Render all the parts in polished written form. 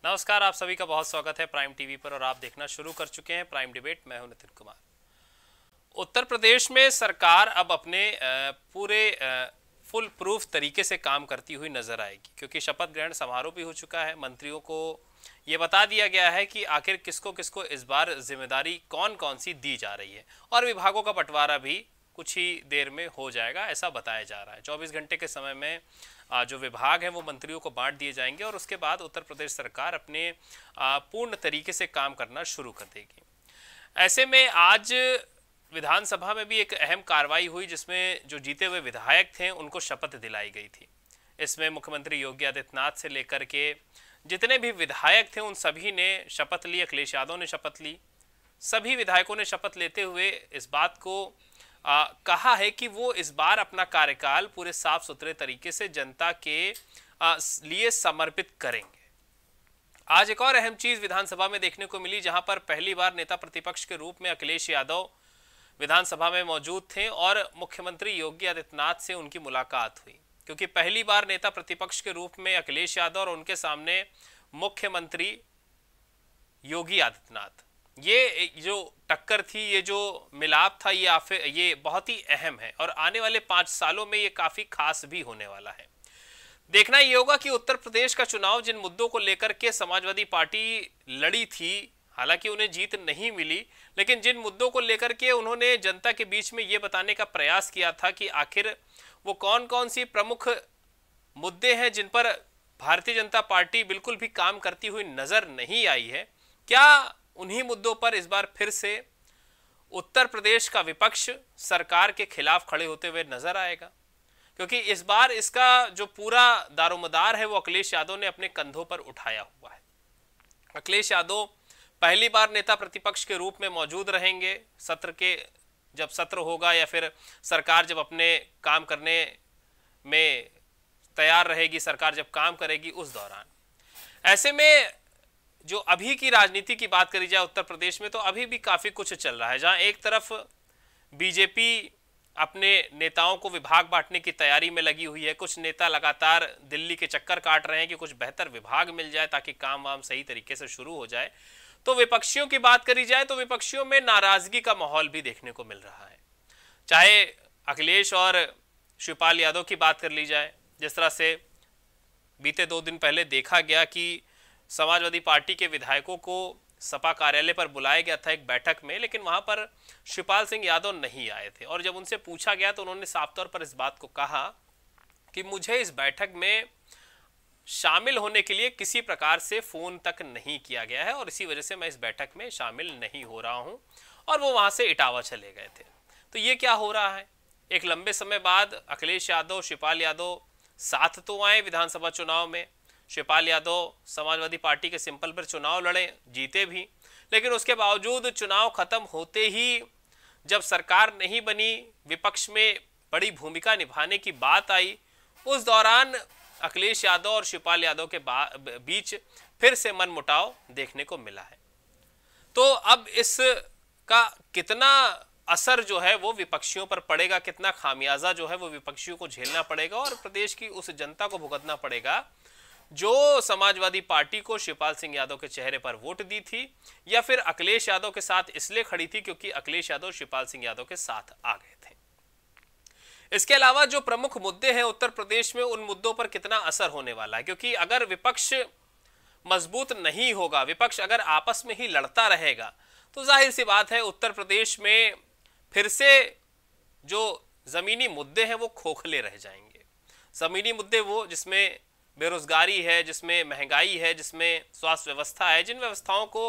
नमस्कार, आप सभी का बहुत स्वागत है प्राइम टीवी पर और आप देखना शुरू कर चुके हैं प्राइम डिबेट। मैं हूं नितिन कुमार। उत्तर प्रदेश में सरकार अब अपने पूरे फुल प्रूफ तरीके से काम करती हुई नजर आएगी, क्योंकि शपथ ग्रहण समारोह भी हो चुका है। मंत्रियों को ये बता दिया गया है कि आखिर किसको किसको इस बार जिम्मेदारी कौन कौन सी दी जा रही है, और विभागों का बंटवारा भी कुछ ही देर में हो जाएगा, ऐसा बताया जा रहा है। 24 घंटे के समय में जो विभाग हैं वो मंत्रियों को बांट दिए जाएंगे और उसके बाद उत्तर प्रदेश सरकार अपने पूर्ण तरीके से काम करना शुरू कर देगी। ऐसे में आज विधानसभा में भी एक अहम कार्रवाई हुई, जिसमें जो जीते हुए विधायक थे उनको शपथ दिलाई गई थी। इसमें मुख्यमंत्री योगी आदित्यनाथ से लेकर के जितने भी विधायक थे उन सभी ने शपथ ली। अखिलेश यादव ने शपथ ली। सभी विधायकों ने शपथ लेते हुए इस बात को कहा है कि वो इस बार अपना कार्यकाल पूरे साफ सुथरे तरीके से जनता के लिए समर्पित करेंगे। आज एक और अहम चीज विधानसभा में देखने को मिली, जहां पर पहली बार नेता प्रतिपक्ष के रूप में अखिलेश यादव विधानसभा में मौजूद थे और मुख्यमंत्री योगी आदित्यनाथ से उनकी मुलाकात हुई। क्योंकि पहली बार नेता प्रतिपक्ष के रूप में अखिलेश यादव और उनके सामने मुख्यमंत्री योगी आदित्यनाथ, ये जो टक्कर थी, ये जो मिलाप था, ये बहुत ही अहम है और आने वाले 5 सालों में ये काफी खास भी होने वाला है। देखना ये होगा कि उत्तर प्रदेश का चुनाव जिन मुद्दों को लेकर के समाजवादी पार्टी लड़ी थी, हालांकि उन्हें जीत नहीं मिली, लेकिन जिन मुद्दों को लेकर के उन्होंने जनता के बीच में ये बताने का प्रयास किया था कि आखिर वो कौन कौन सी प्रमुख मुद्दे हैं जिन पर भारतीय जनता पार्टी बिल्कुल भी काम करती हुई नजर नहीं आई है, क्या उन्हीं मुद्दों पर इस बार फिर से उत्तर प्रदेश का विपक्ष सरकार के खिलाफ खड़े होते हुए नजर आएगा? क्योंकि इस बार इसका जो पूरा दारोमदार है वो अखिलेश यादव ने अपने कंधों पर उठाया हुआ है। अखिलेश यादव पहली बार नेता प्रतिपक्ष के रूप में मौजूद रहेंगे सत्र के, जब सत्र होगा या फिर सरकार जब अपने काम करने में तैयार रहेगी, सरकार जब काम करेगी उस दौरान। ऐसे में जो अभी की राजनीति की बात करी जाए उत्तर प्रदेश में, तो अभी भी काफी कुछ चल रहा है। जहां एक तरफ बीजेपी अपने नेताओं को विभाग बांटने की तैयारी में लगी हुई है, कुछ नेता लगातार दिल्ली के चक्कर काट रहे हैं कि कुछ बेहतर विभाग मिल जाए ताकि काम वाम सही तरीके से शुरू हो जाए। तो विपक्षियों की बात करी जाए तो विपक्षियों में नाराजगी का माहौल भी देखने को मिल रहा है। चाहे अखिलेश और शिवपाल यादव की बात कर ली जाए, जिस तरह से बीते 2 दिन पहले देखा गया कि समाजवादी पार्टी के विधायकों को सपा कार्यालय पर बुलाया गया था एक बैठक में, लेकिन वहां पर शिवपाल सिंह यादव नहीं आए थे। और जब उनसे पूछा गया तो उन्होंने साफ तौर पर इस बात को कहा कि मुझे इस बैठक में शामिल होने के लिए किसी प्रकार से फोन तक नहीं किया गया है और इसी वजह से मैं इस बैठक में शामिल नहीं हो रहा हूं, और वो वहां से इटावा चले गए थे। तो ये क्या हो रहा है? एक लंबे समय बाद अखिलेश यादव, शिवपाल यादव साथ तो आए विधानसभा चुनाव में। शिवपाल यादव समाजवादी पार्टी के सिंपल पर चुनाव लड़े, जीते भी, लेकिन उसके बावजूद चुनाव खत्म होते ही जब सरकार नहीं बनी, विपक्ष में बड़ी भूमिका निभाने की बात आई, उस दौरान अखिलेश यादव और शिवपाल यादव के बीच फिर से मनमुटाव देखने को मिला है। तो अब इसका कितना असर जो है वो विपक्षियों पर पड़ेगा, कितना खामियाजा जो है वो विपक्षियों को झेलना पड़ेगा और प्रदेश की उस जनता को भुगतना पड़ेगा जो समाजवादी पार्टी को शिवपाल सिंह यादव के चेहरे पर वोट दी थी, या फिर अखिलेश यादव के साथ इसलिए खड़ी थी क्योंकि अखिलेश यादव शिवपाल सिंह यादव के साथ आ गए थे। इसके अलावा जो प्रमुख मुद्दे हैं उत्तर प्रदेश में, उन मुद्दों पर कितना असर होने वाला है, क्योंकि अगर विपक्ष मजबूत नहीं होगा, विपक्ष अगर आपस में ही लड़ता रहेगा, तो जाहिर सी बात है उत्तर प्रदेश में फिर से जो जमीनी मुद्दे हैं वो खोखले रह जाएंगे। जमीनी मुद्दे वो जिसमें बेरोजगारी है, जिसमें महंगाई है, जिसमें स्वास्थ्य व्यवस्था है, जिन व्यवस्थाओं को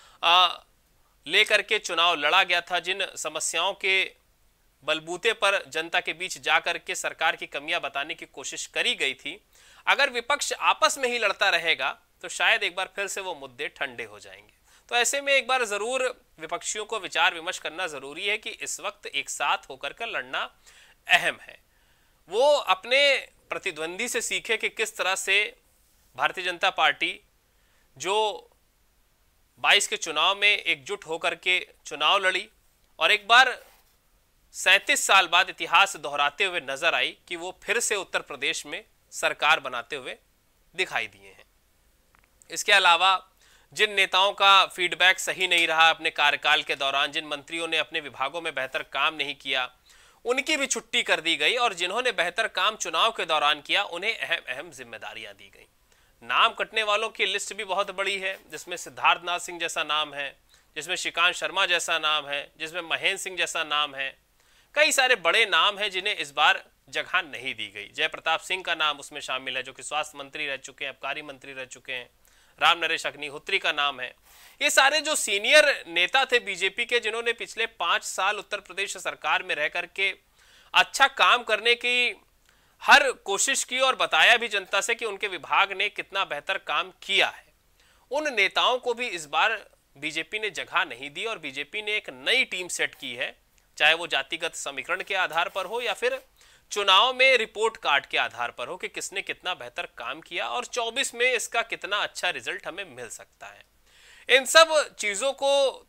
लेकर के चुनाव लड़ा गया था, जिन समस्याओं के बलबूते पर जनता के बीच जाकर के सरकार की कमियां बताने की कोशिश करी गई थी, अगर विपक्ष आपस में ही लड़ता रहेगा तो शायद एक बार फिर से वो मुद्दे ठंडे हो जाएंगे। तो ऐसे में एक बार जरूर विपक्षियों को विचार विमर्श करना जरूरी है कि इस वक्त एक साथ होकर कर लड़ना अहम है। वो अपने प्रतिद्वंदी से सीखे कि किस तरह से भारतीय जनता पार्टी जो 22 के चुनाव में एकजुट होकर के चुनाव लड़ी और एक बार 37 साल बाद इतिहास दोहराते हुए नजर आई कि वो फिर से उत्तर प्रदेश में सरकार बनाते हुए दिखाई दिए हैं। इसके अलावा जिन नेताओं का फीडबैक सही नहीं रहा अपने कार्यकाल के दौरान, जिन मंत्रियों ने अपने विभागों में बेहतर काम नहीं किया, उनकी भी छुट्टी कर दी गई और जिन्होंने बेहतर काम चुनाव के दौरान किया उन्हें अहम अहम जिम्मेदारियां दी गई। नाम कटने वालों की लिस्ट भी बहुत बड़ी है, जिसमें सिद्धार्थनाथ सिंह जैसा नाम है, जिसमें श्रीकांत शर्मा जैसा नाम है, जिसमें महेंद्र सिंह जैसा नाम है। कई सारे बड़े नाम हैं जिन्हें इस बार जगह नहीं दी गई। जयप्रताप सिंह का नाम उसमें शामिल है, जो कि स्वास्थ्य मंत्री रह चुके हैं, आबकारी मंत्री रह चुके हैं। राम नरेश अग्निहोत्री का नाम है। ये सारे जो सीनियर नेता थे बीजेपी के, जिन्होंने पिछले 5 साल उत्तर प्रदेश सरकार में रह करके अच्छा काम करने की हर कोशिश की और बताया भी जनता से कि उनके विभाग ने कितना बेहतर काम किया है, उन नेताओं को भी इस बार बीजेपी ने जगह नहीं दी और बीजेपी ने एक नई टीम सेट की है, चाहे वो जातिगत समीकरण के आधार पर हो या फिर चुनाव में रिपोर्ट कार्ड के आधार पर हो कि किसने कितना बेहतर काम किया और 24 में इसका कितना अच्छा रिजल्ट हमें मिल सकता है। इन सब चीजों को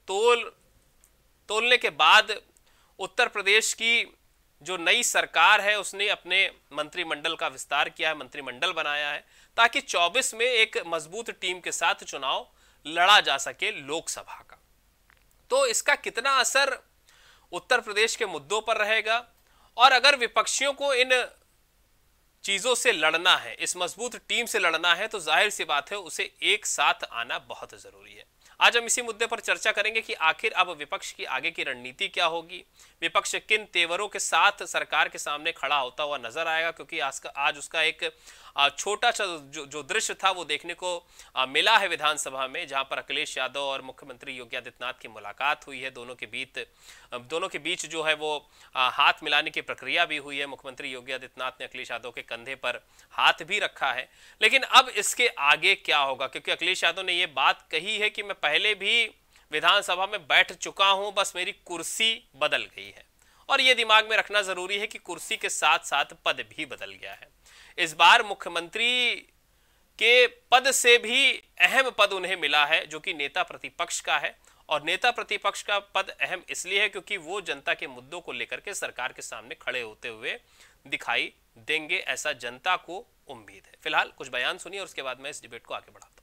तोलने के बाद उत्तर प्रदेश की जो नई सरकार है उसने अपने मंत्रिमंडल का विस्तार किया है, मंत्रिमंडल बनाया है, ताकि 24 में एक मजबूत टीम के साथ चुनाव लड़ा जा सके लोकसभा का। तो इसका कितना असर उत्तर प्रदेश के मुद्दों पर रहेगा, और अगर विपक्षियों को इन चीजों से लड़ना है, इस मजबूत टीम से लड़ना है, तो जाहिर सी बात है उसे एक साथ आना बहुत जरूरी है। आज हम इसी मुद्दे पर चर्चा करेंगे कि आखिर अब विपक्ष की आगे की रणनीति क्या होगी, विपक्ष किन तेवरों के साथ सरकार के सामने खड़ा होता हुआ नजर आएगा, क्योंकि आज उसका एक छोटा सा जो दृश्य था वो देखने को मिला है विधानसभा में, जहां पर अखिलेश यादव और मुख्यमंत्री योगी आदित्यनाथ की मुलाकात हुई है। दोनों के बीच जो है वो हाथ मिलाने की प्रक्रिया भी हुई है। मुख्यमंत्री योगी आदित्यनाथ ने अखिलेश यादव के कंधे पर हाथ भी रखा है। लेकिन अब इसके आगे क्या होगा, क्योंकि अखिलेश यादव ने ये बात कही है कि मैं पहले भी विधानसभा में बैठ चुका हूं, बस मेरी कुर्सी बदल गई है। और ये दिमाग में रखना जरूरी है कि कुर्सी के साथ साथ पद भी बदल गया है। इस बार मुख्यमंत्री के पद से भी अहम पद उन्हें मिला है, जो कि नेता प्रतिपक्ष का है। और नेता प्रतिपक्ष का पद अहम इसलिए है क्योंकि वो जनता के मुद्दों को लेकर के सरकार के सामने खड़े होते हुए दिखाई देंगे, ऐसा जनता को उम्मीद है। फिलहाल कुछ बयान सुनिए और उसके बाद मैं इस डिबेट को आगे बढ़ाता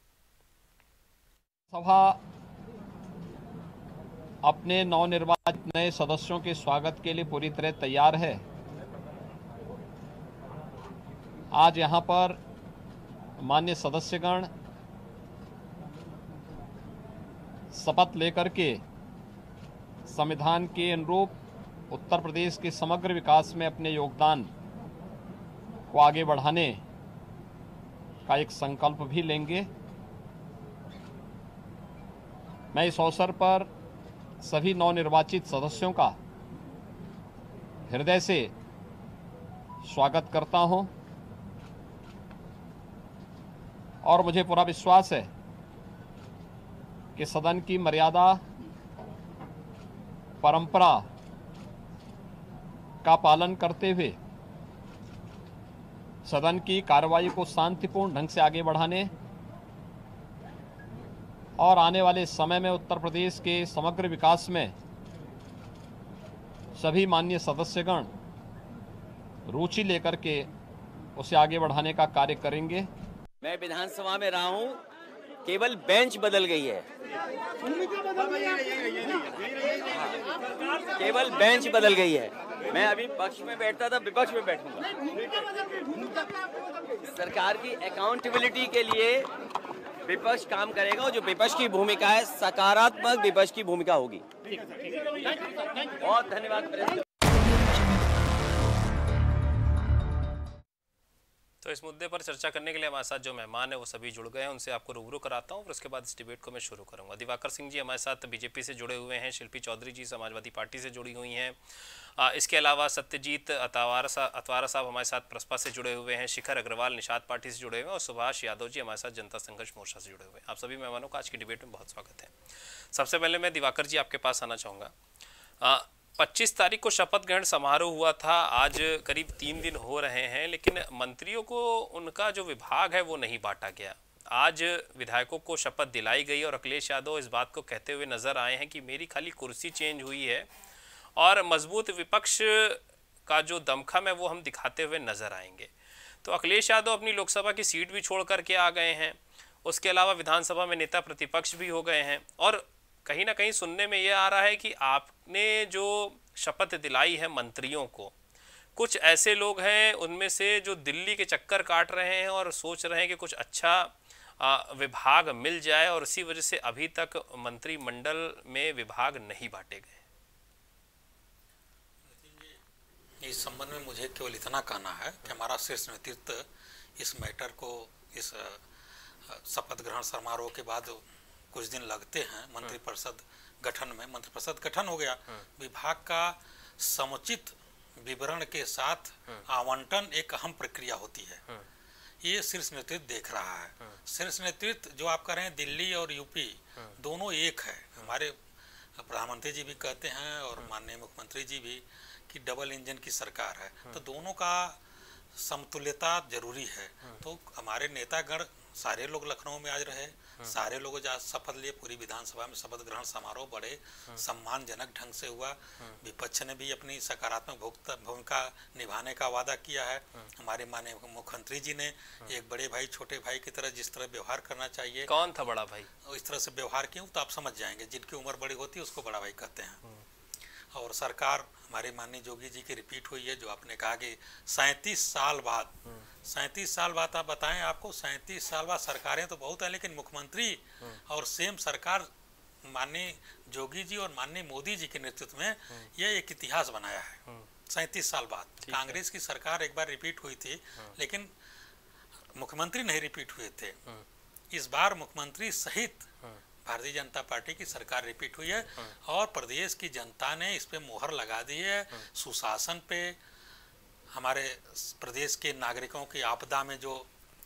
हूं। सभा अपने नवनिर्वाचित नए सदस्यों के स्वागत के लिए पूरी तरह तैयार है। आज यहाँ पर माननीय सदस्यगण शपथ लेकर के संविधान के अनुरूप उत्तर प्रदेश के समग्र विकास में अपने योगदान को आगे बढ़ाने का एक संकल्प भी लेंगे। मैं इस अवसर पर सभी नवनिर्वाचित सदस्यों का हृदय से स्वागत करता हूं और मुझे पूरा विश्वास है कि सदन की मर्यादा, परंपरा का पालन करते हुए सदन की कार्रवाई को शांतिपूर्ण ढंग से आगे बढ़ाने और आने वाले समय में उत्तर प्रदेश के समग्र विकास में सभी माननीय सदस्यगण रुचि लेकर के उसे आगे बढ़ाने का कार्य करेंगे। मैं विधानसभा में रहा हूं, केवल बेंच बदल गई है, केवल बेंच बदल गई है। मैं अभी पक्ष में बैठता था, विपक्ष में बैठूंगा। सरकार की अकाउंटेबिलिटी के लिए विपक्ष काम करेगा और जो विपक्ष की भूमिका है सकारात्मक विपक्ष की भूमिका होगी। बहुत धन्यवाद। तो इस मुद्दे पर चर्चा करने के लिए हमारे साथ जो मेहमान है वो सभी जुड़ गए हैं, उनसे आपको रूबरू कराता हूं, फिर उसके बाद इस डिबेट को मैं शुरू करूंगा। दिवाकर सिंह जी हमारे साथ बीजेपी से जुड़े हुए हैं, शिल्पी चौधरी जी समाजवादी पार्टी से जुड़ी हुई हैं, इसके अलावा सत्यजीत अतवारा साहब हमारे साथ प्रसपा से जुड़े हुए हैं, शिखर अग्रवाल निषाद पार्टी से जुड़े हुए हैं और सुभाष यादव जी हमारे साथ जनता संघर्ष मोर्चा से जुड़े हुए हैं। आप सभी मेहमानों का आज की डिबेट में बहुत स्वागत है। सबसे पहले मैं दिवाकर जी आपके पास आना चाहूँगा। 25 तारीख को शपथ ग्रहण समारोह हुआ था, आज करीब 3 दिन हो रहे हैं, लेकिन मंत्रियों को उनका जो विभाग है वो नहीं बांटा गया। आज विधायकों को शपथ दिलाई गई और अखिलेश यादव इस बात को कहते हुए नजर आए हैं कि मेरी खाली कुर्सी चेंज हुई है और मजबूत विपक्ष का जो दमखम है वो हम दिखाते हुए नजर आएंगे। तो अखिलेश यादव अपनी लोकसभा की सीट भी छोड़ करके आ गए हैं, उसके अलावा विधानसभा में नेता प्रतिपक्ष भी हो गए हैं, और कहीं ना कहीं सुनने में ये आ रहा है कि आपने जो शपथ दिलाई है मंत्रियों को, कुछ ऐसे लोग हैं उनमें से जो दिल्ली के चक्कर काट रहे हैं और सोच रहे हैं कि कुछ अच्छा विभाग मिल जाए, और इसी वजह से अभी तक मंत्रिमंडल में विभाग नहीं बांटे गए। इस संबंध में मुझे केवल इतना कहना है कि हमारा शीर्ष नेतृत्व इस मैटर को, इस शपथ ग्रहण समारोह के बाद कुछ दिन लगते हैं मंत्रिपरिषद गठन में, मंत्रिपरिषद गठन हो गया, विभाग का समुचित विवरण के साथ आवंटन एक अहम प्रक्रिया होती है। ये शीर्ष नेतृत्व देख रहा है। शीर्ष नेतृत्व जो आप कह रहे हैं दिल्ली और यूपी दोनों एक है। हमारे प्रधानमंत्री जी भी कहते हैं और माननीय मुख्यमंत्री जी भी कि डबल इंजन की सरकार है, तो दोनों का समतुल्यता जरूरी है। तो हमारे नेतागण सारे लोग लखनऊ में आज रहे, सारे लोग आज शपथ लिए, पूरी विधानसभा में शपथ ग्रहण समारोह बड़े सम्मानजनक ढंग से हुआ। विपक्ष ने भी अपनी सकारात्मक भूमिका निभाने का वादा किया है। हमारे माननीय मुख्यमंत्री जी ने एक बड़े भाई छोटे भाई की तरह जिस तरह व्यवहार करना चाहिए, कौन था बड़ा भाई, इस तरह से व्यवहार किया, तो आप समझ जाएंगे। जिनकी उम्र बड़ी होती है उसको बड़ा भाई कहते हैं। और सरकार हमारे माननीय जोगी जी की रिपीट हुई है, जो आपने कहा कि 37 साल बाद, 37 साल बाद आप बताएं, आपको 37 साल बाद सरकारें तो बहुत है, लेकिन मुख्यमंत्री और सेम सरकार माननीय जोगी जी और माननीय मोदी जी के नेतृत्व में यह एक इतिहास बनाया है। 37 साल बाद कांग्रेस की सरकार एक बार रिपीट हुई थी, लेकिन मुख्यमंत्री नहीं रिपीट हुए थे। इस बार मुख्यमंत्री सहित भारतीय जनता पार्टी की सरकार रिपीट हुई है और प्रदेश की जनता ने इस पे मोहर लगा दी है। सुशासन पे, हमारे प्रदेश के नागरिकों की आपदा में जो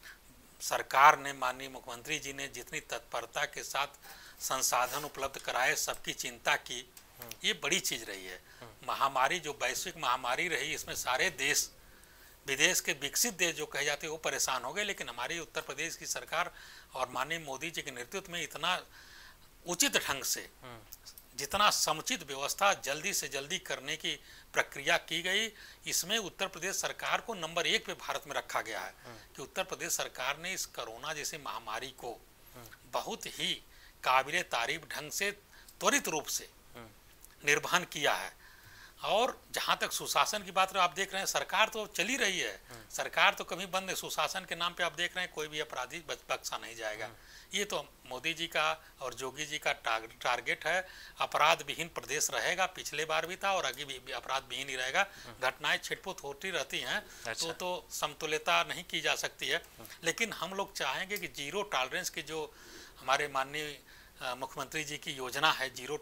सरकार ने, माननीय मुख्यमंत्री जी ने जितनी तत्परता के साथ संसाधन उपलब्ध कराए, सबकी चिंता की, ये बड़ी चीज रही है। महामारी जो वैश्विक महामारी रही, इसमें सारे देश, विदेश के विकसित देश जो कहे जाते हैं वो परेशान हो गए, लेकिन हमारी उत्तर प्रदेश की सरकार और माननीय मोदी जी के नेतृत्व में इतना उचित ढंग से, जितना समुचित व्यवस्था जल्दी से जल्दी करने की प्रक्रिया की गई, इसमें उत्तर प्रदेश सरकार को नंबर 1 पे भारत में रखा गया है कि उत्तर प्रदेश सरकार ने इस कोरोना जैसी महामारी को बहुत ही काबिले तारीफ ढंग से त्वरित रूप से निर्वहन किया है। और जहाँ तक सुशासन की बात, आप देख रहे हैं सरकार तो चली रही है, सरकार तो कभी बंद नहीं। सुशासन के नाम पे आप देख रहे हैं कोई भी अपराधी बख्शा नहीं जाएगा। ये तो मोदी जी का और जोगी जी का टारगेट है। अपराध विहीन प्रदेश रहेगा, पिछले बार भी था और आगे भी अपराध विहीन ही रहेगा। घटनाएं छिटपुट होती रहती हैं, अच्छा। तो समतुल्यता नहीं की जा सकती है, लेकिन हम लोग चाहेंगे कि जीरो टॉलरेंस की जो हमारे माननीय मुख्यमंत्री जी की योजना है, जीरो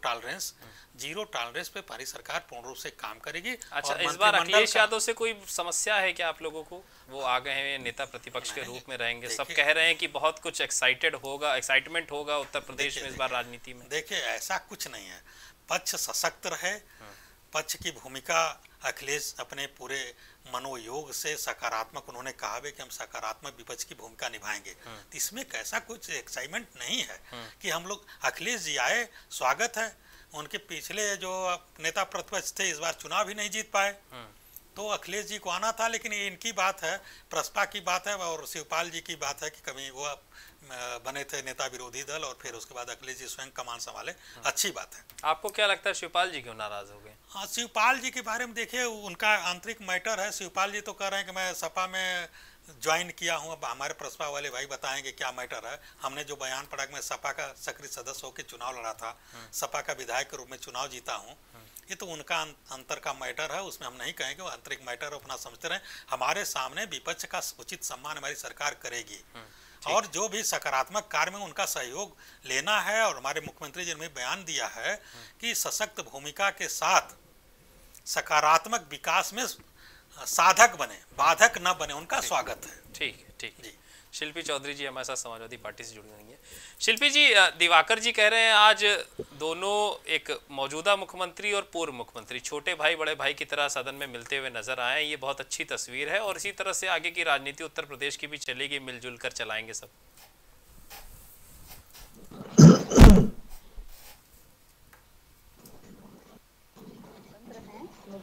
टॉलरेंस पे हमारी सरकार पूर्ण रूप से काम करेगी। अच्छा, इस बार अखिलेश यादव से कोई समस्या है क्या आप लोगों को? वो आ गए हैं नेता प्रतिपक्ष के रूप में रहेंगे, सब कह रहे हैं कि बहुत कुछ एक्साइटमेंट होगा उत्तर प्रदेश में इस बार राजनीति में। देखिए, ऐसा कुछ नहीं है। पक्ष सशक्त रहे, पक्ष की भूमिका अखिलेश अपने पूरे मनोयोग से सकारात्मक, उन्होंने कहा है कि हम सकारात्मक विपक्ष की भूमिका निभाएंगे। तो इसमें कैसा कुछ एक्साइटमेंट नहीं है कि हम लोग, अखिलेश जी आए, स्वागत है। उनके पिछले जो नेता प्रतिपक्ष थे इस बार चुनाव ही नहीं जीत पाए, तो अखिलेश जी को आना था। लेकिन ये इनकी बात है, प्रसपा की बात है और शिवपाल जी की बात है कि कभी वो बने थे नेता विरोधी दल और फिर उसके बाद अखिलेश जी स्वयं कमान संभाले, अच्छी बात है। आपको क्या लगता है शिवपाल जी क्यों नाराज हो गए? हाँ, शिवपाल जी के बारे में देखिए, उनका आंतरिक मैटर है। शिवपाल जी तो कह रहे हैं कि मैं सपा में ज्वाइन किया हूँ। अब हमारे प्रसपा वाले भाई बताएंगे क्या मैटर है। हमने जो बयान पढ़ा कि मैं सपा का सक्रिय सदस्य होकर चुनाव लड़ा था, सपा का विधायक के रूप में चुनाव जीता हूँ, ये तो उनका अंतर का मैटर है, उसमें हम नहीं कहेंगे। वो आंतरिक मैटर अपना समझते रहे। हमारे सामने विपक्ष का उचित सम्मान हमारी सरकार करेगी और जो भी सकारात्मक कार्य में उनका सहयोग लेना है। और हमारे मुख्यमंत्री जी ने बयान दिया है कि सशक्त भूमिका के साथ सकारात्मक विकास में साधक बने, बाधक न बने, उनका स्वागत है। ठीक ठीक जी। शिल्पी चौधरी जी हमारे साथ समाजवादी पार्टी से जुड़ी हुई हैं। शिल्पी जी, दिवाकर जी कह रहे हैं आज दोनों, एक मौजूदा मुख्यमंत्री और पूर्व मुख्यमंत्री, छोटे भाई बड़े भाई की तरह सदन में मिलते हुए नजर आए। ये बहुत अच्छी तस्वीर है और इसी तरह से आगे की राजनीति उत्तर प्रदेश की भी चलेगी, मिलजुल कर चलाएंगे सब।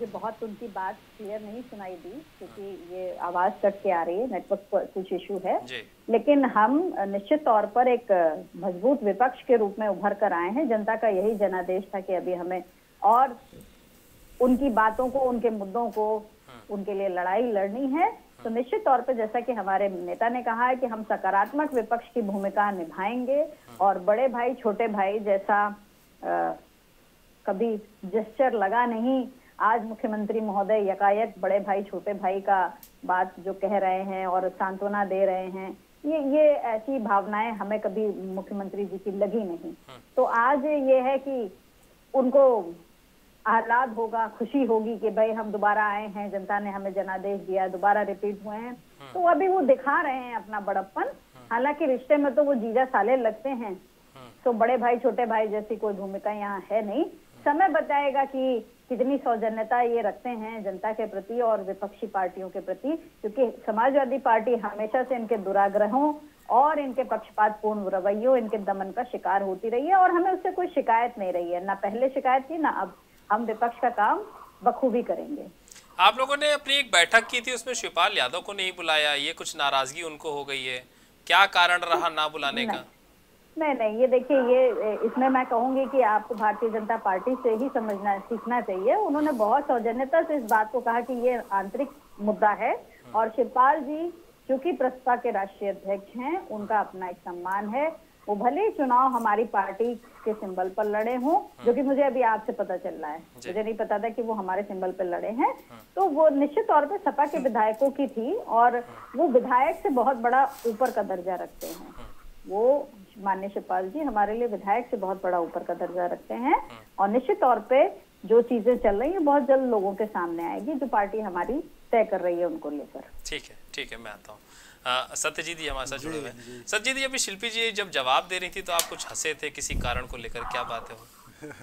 मुझे बहुत उनकी बात क्लियर नहीं सुनाई दी क्योंकि ये आवाज कट के आ रही है, नेटवर्क पर कुछ इशू है। लेकिन हम निश्चित तौर पर एक मजबूत विपक्ष के रूप में उभर कर आए हैं। जनता का यही जनादेश था कि अभी हमें और उनकी बातों को, उनके मुद्दों को, उनके लिए लड़ाई लड़नी है। तो निश्चित तौर पर जैसा कि हमारे नेता ने कहा है कि हम सकारात्मक विपक्ष की भूमिका निभाएंगे और बड़े भाई छोटे भाई जैसा कभी जेस्चर लगा नहीं। आज मुख्यमंत्री महोदय यकायक बड़े भाई छोटे भाई का बात जो कह रहे हैं और सांत्वना दे रहे हैं, ये ऐसी भावनाएं हमें कभी मुख्यमंत्री जी की लगी नहीं। तो आज ये है कि उनको आह्लाद होगा, खुशी होगी कि भाई हम दोबारा आए हैं, जनता ने हमें जनादेश दिया, दोबारा रिपीट हुए हैं। तो अभी वो दिखा रहे हैं अपना बड़प्पन। हालांकि रिश्ते में तो वो जीजा साले लगते हैं, तो बड़े भाई छोटे भाई जैसी कोई भूमिका यहाँ है नहीं। समय बताएगा कि कितनी सौजन्यता ये रखते हैं जनता के प्रति और विपक्षी पार्टियों के प्रति, क्योंकि समाजवादी पार्टी हमेशा से इनके दुराग्रहों और इनके पक्षपातपूर्ण रवैयों, इनके दमन का शिकार होती रही है और हमें उससे कोई शिकायत नहीं रही है, ना पहले शिकायत थी ना अब। हम विपक्ष का काम बखूबी करेंगे। आप लोगों ने अपनी एक बैठक की थी, उसमें शिवपाल यादव को नहीं बुलाया, ये कुछ नाराजगी उनको हो गई है, क्या कारण रहा ना बुलाने का? नहीं, ये देखिए, ये इसमें मैं कहूंगी कि आपको भारतीय जनता पार्टी से ही समझना सीखना चाहिए। उन्होंने बहुत सौजन्यता से इस बात को कहा कि ये आंतरिक मुद्दा है और शिवपाल जी चूंकि प्रसपा के राष्ट्रीय अध्यक्ष हैं, उनका अपना एक सम्मान है। वो भले चुनाव हमारी पार्टी के सिंबल पर लड़े हों, जो कि मुझे अभी आपसे पता चल रहा है, मुझे नहीं पता था कि वो हमारे सिंबल पर लड़े हैं। तो वो निश्चित तौर पे सपा के विधायकों की थी और वो विधायक से बहुत बड़ा ऊपर का दर्जा रखते हैं। वो माननीय शिवपाल जी हमारे लिए विधायक से बहुत बड़ा ऊपर का दर्जा रखते हैं और निश्चित तौर पे जो चीजें चल रही हैं बहुत जल्द लोगों के सामने आएगी, जो पार्टी हमारी तय कर रही है उनको लेकर। ठीक है, मैं आता हूँ। सत्यजीत जी हमारे साथ जुड़े हुए हैं। सत्यजीत जी, अभी शिल्पी जी जब जवाब दे रही थी तो आप कुछ हंसे थे, किसी कारण को लेकर, क्या बात है वो?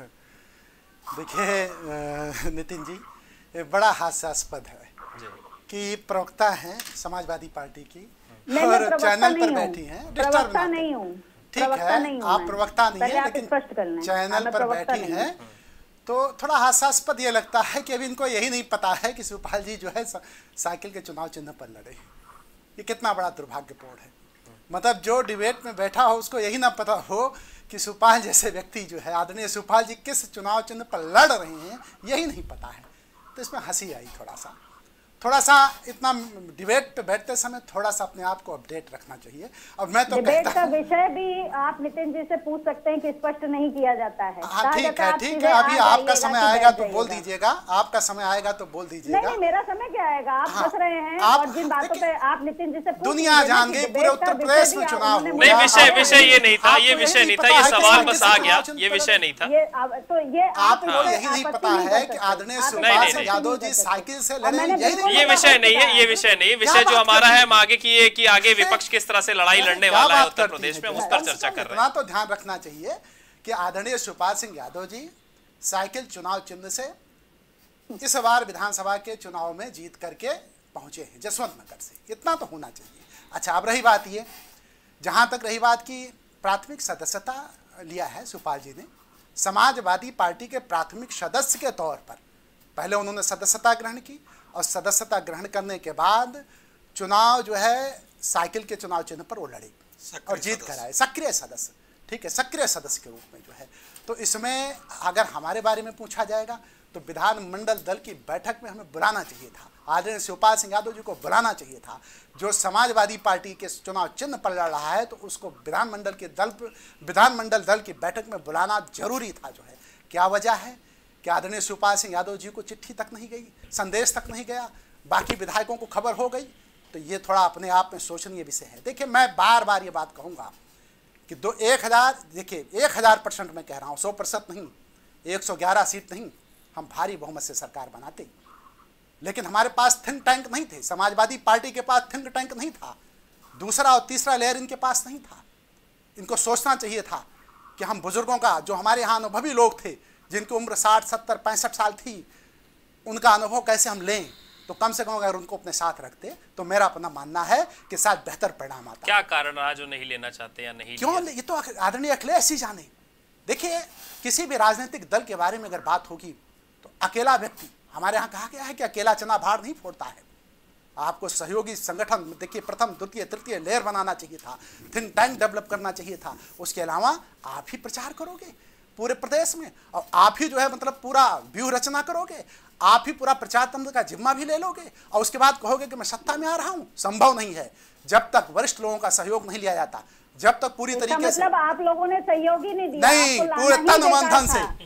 देखिए नितिन जी, ये बड़ा हास्यास्पद है कि प्रवक्ता हैं समाजवादी पार्टी की और चैनल पर बैठी हैं। प्रवक्ता नहीं हूँ, ठीक है, आप प्रवक्ता नहीं है, लेकिन चैनल पर बैठी हैं तो थोड़ा हास्यास्पद ये लगता है कि अभी इनको यही नहीं पता है कि शिवपाल जी जो है साइकिल के चुनाव चिन्ह पर लड़े। ये कितना बड़ा दुर्भाग्यपूर्ण है। मतलब जो डिबेट में बैठा हो उसको यही ना पता हो कि शिवपाल जैसे व्यक्ति जो है, आदरणीय शिवपाल जी किस चुनाव चिन्ह पर लड़ रहे हैं, यही नहीं पता है। तो इसमें हंसी आई थोड़ा सा इतना डिबेट पे बैठते समय थोड़ा सा अपने आप को अपडेट रखना चाहिए। और मैं तो डिबेट का विषय भी आप नितिन जी से पूछ सकते हैं कि स्पष्ट नहीं किया जाता है। हाँ ठीक है, अभी आपका समय आएगा तो बोल दीजिएगा, आपका समय आएगा तो बोल दीजिएगा। नहीं, मेरा समय क्या आएगा? आप फंस रहे हैं और जिन बातों पे आप नितिन जी से दुनिया जान गई, पूरे उत्तर प्रदेश में चुनाव हुआ। नहीं, विषय ये नहीं था, ये विषय नहीं था, ये सवाल बस आ गया, ये विषय नहीं था। तो ये आपको यही नहीं पता है कि आदरणीय शिवपाल यादव जी साइकिल से लड़े, ये विषय नहीं है, ये विषय नहीं है। विषय जो हमारा है हम आगे की आगे विपक्ष किस तरह से लड़ाई लड़ने वाला है उत्तर प्रदेश में, हम उस पर चर्चा कर रहे हैं। तो ध्यान रखना चाहिए कि आदरणीय शिवपाल सिंह यादव जी साइकिल चुनाव चिन्ह से इस बार विधानसभा के चुनाव में जीत करके पहुंचे हैं जसवंत नगर से, इतना तो होना चाहिए। अच्छा, अब रही बात ये, जहां तक रही बात की प्राथमिक सदस्यता लिया है शिवपाल जी ने, समाजवादी पार्टी के प्राथमिक सदस्य के तौर पर पहले उन्होंने सदस्यता ग्रहण की और सदस्यता ग्रहण करने के बाद चुनाव जो है साइकिल के चुनाव चिन्ह पर वो लड़े और जीत कर आए, सक्रिय सदस्य। ठीक है, सक्रिय सदस्य के रूप में जो है। तो इसमें अगर हमारे बारे में पूछा जाएगा तो विधानमंडल दल की बैठक में हमें बुलाना चाहिए था, आदरणीय शिवपाल सिंह यादव जी को बुलाना चाहिए था। जो समाजवादी पार्टी के चुनाव चिन्ह पर लड़ रहा है तो उसको विधानमंडल दल की बैठक में बुलाना जरूरी था जो है। क्या वजह है कि आदरणीय शिवपाल सिंह यादव जी को चिट्ठी तक नहीं गई, संदेश तक नहीं गया, बाकी विधायकों को खबर हो गई? तो ये थोड़ा अपने आप में सोचनीय विषय है। देखिए, मैं बार बार ये बात कहूँगा कि 1000% मैं कह रहा हूँ, 100% नहीं, 111 सीट नहीं, हम भारी बहुमत से सरकार बनाते। लेकिन हमारे पास थिंक टैंक नहीं थे, समाजवादी पार्टी के पास थिंक टैंक नहीं था, दूसरा और तीसरा लेयर इनके पास नहीं था। इनको सोचना चाहिए था कि हम बुजुर्गों का, जो हमारे यहाँ अनुभवी लोग थे जिनकी उम्र 60, 70, 65 साल थी, उनका अनुभव कैसे हम लें। तो कम से कम अगर उनको अपने साथ रखते तो मेरा अपना मानना है कि शायद बेहतर परिणाम आता। क्या कारण रहा जो नहीं लेना चाहते या नहीं क्यों? ये तो आदरणीय अखिलेश ही जाने। देखिए, किसी भी राजनीतिक दल के बारे में अगर बात होगी तो अकेला व्यक्ति हमारे यहाँ कहा गया है कि अकेला चना भार नहीं फोड़ता है, आपको सहयोगी संगठन, देखिए प्रथम द्वितीय तृतीय लेयर बनाना चाहिए था, थिंक टैंक डेवलप करना चाहिए था। उसके अलावा आप ही प्रचार करोगे पूरे प्रदेश में, और आप ही जो है मतलब पूरा व्यूह रचना करोगे, आप ही पूरा प्रचार तंत्र का जिम्मा भी ले लोगे, और उसके बाद कहोगे कि मैं सत्ता में आ रहा हूं। संभव नहीं है जब तक वरिष्ठ लोगों का सहयोग नहीं लिया जाता, जब तक पूरी तरीके से, मतलब आप लोगों ने सहयोग ही नहीं दिया, नहीं पूरे तन मन धन से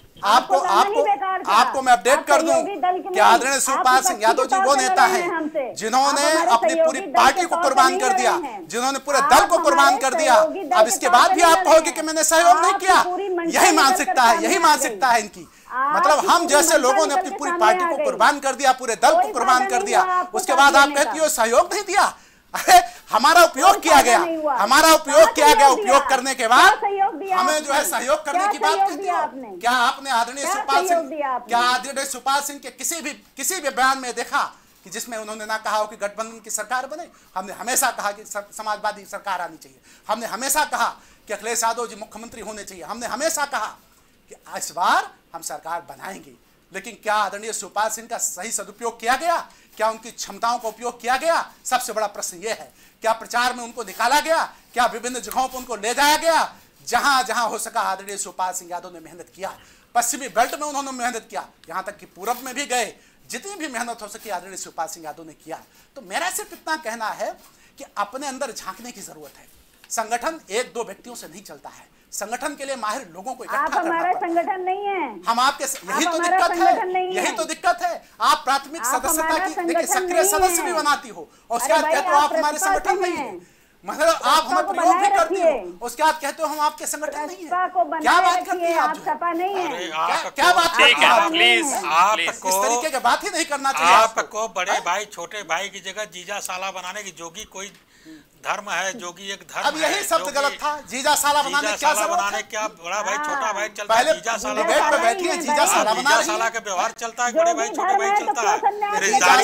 आपको मैं अपडेट कर दूं कि आदरणीय शिवपाल सिंह यादव जी वो नेता हैं जिन्होंने अपनी पूरी पार्टी को कुर्बान कर दिया, जिन्होंने पूरे दल को कुर्बान कर दिया। अब इसके बाद भी आप कहोगे कि मैंने सहयोग नहीं किया, यही मानसिकता है, यही मानसिकता है इनकी। मतलब हम जैसे लोगों ने अपनी पूरी पार्टी को कुर्बान कर दिया, पूरे दल को कुर्बान कर दिया, उसके बाद आप कहती हो सहयोग नहीं दिया। अरे हमारा उपयोग किया गया, हमारा उपयोग किया गया, उपयोग करने के बाद हमें जो है सहयोग करने की बात कहती हो। क्या आपने आदरणीय शिवपाल सिंह, क्या आदरणीय शिवपाल सिंह के किसी भी बयान में देखा कि जिसमें उन्होंने ना कहा हो कि गठबंधन की सरकार बने? हमने हमेशा कहा कि समाजवादी सरकार आनी चाहिए, हमने हमेशा कहा कि अखिलेश यादव जी मुख्यमंत्री होने चाहिए, हमने हमेशा कहा कि इस बार हम सरकार बनाएंगे। लेकिन क्या आदरणीय शिवपाल सिंह का सही सदुपयोग किया गया? क्या उनकी क्षमताओं का उपयोग किया गया? सबसे बड़ा प्रश्न यह है। क्या प्रचार में उनको निकाला गया? क्या विभिन्न जगहों पर उनको ले जाया गया? जहां जहां हो सका आदरणीय शिवपाल सिंह यादव ने मेहनत किया। पश्चिमी बेल्ट में उन्होंने मेहनत किया, यहां तक कि पूरब में भी गए, जितनी भी मेहनत हो सकी आदरणीय शिवपाल सिंह यादव ने किया। तो मेरा सिर्फ इतना कहना है कि अपने अंदर झांकने की जरूरत है। संगठन एक दो व्यक्तियों से नहीं चलता है, संगठन के लिए माहिर लोगों को इकट्ठा करना पड़ता है। हमारा संगठन नहीं है, हम आपके, यही तो दिक्कत है, यही तो दिक्कत है। आप प्राथमिक सदस्यता की देखिए सक्रिय सदस्य भी बनाती हो, और उसके बाद कहते हो आप हमारे संगठन नहीं है, मतलब आप हमें प्रयोग भी करती हो, उसके बाद कहते हो हम आपके संगठन नहीं है। क्या बात करती है आप? सपा नहीं है, क्या बात करती है आप? प्लीज इस तरीके की बात ही नहीं करना चाहिए आपको। बड़े भाई छोटे भाई की जगह जीजा साला बनाने की जोगी कोई धर्म है? जोगी एक धर्म है। अब यही शब्द गलत था, जीजा साला बनाने क्या जरूरत है? क्या बड़ा भाई छोटा भाई चलता है? जीजा साला डिबेट पे बैठिए, जीजा साला बना रही है। साला का व्यवहार चलता है, बड़े भाई छोटे भाई चलता है।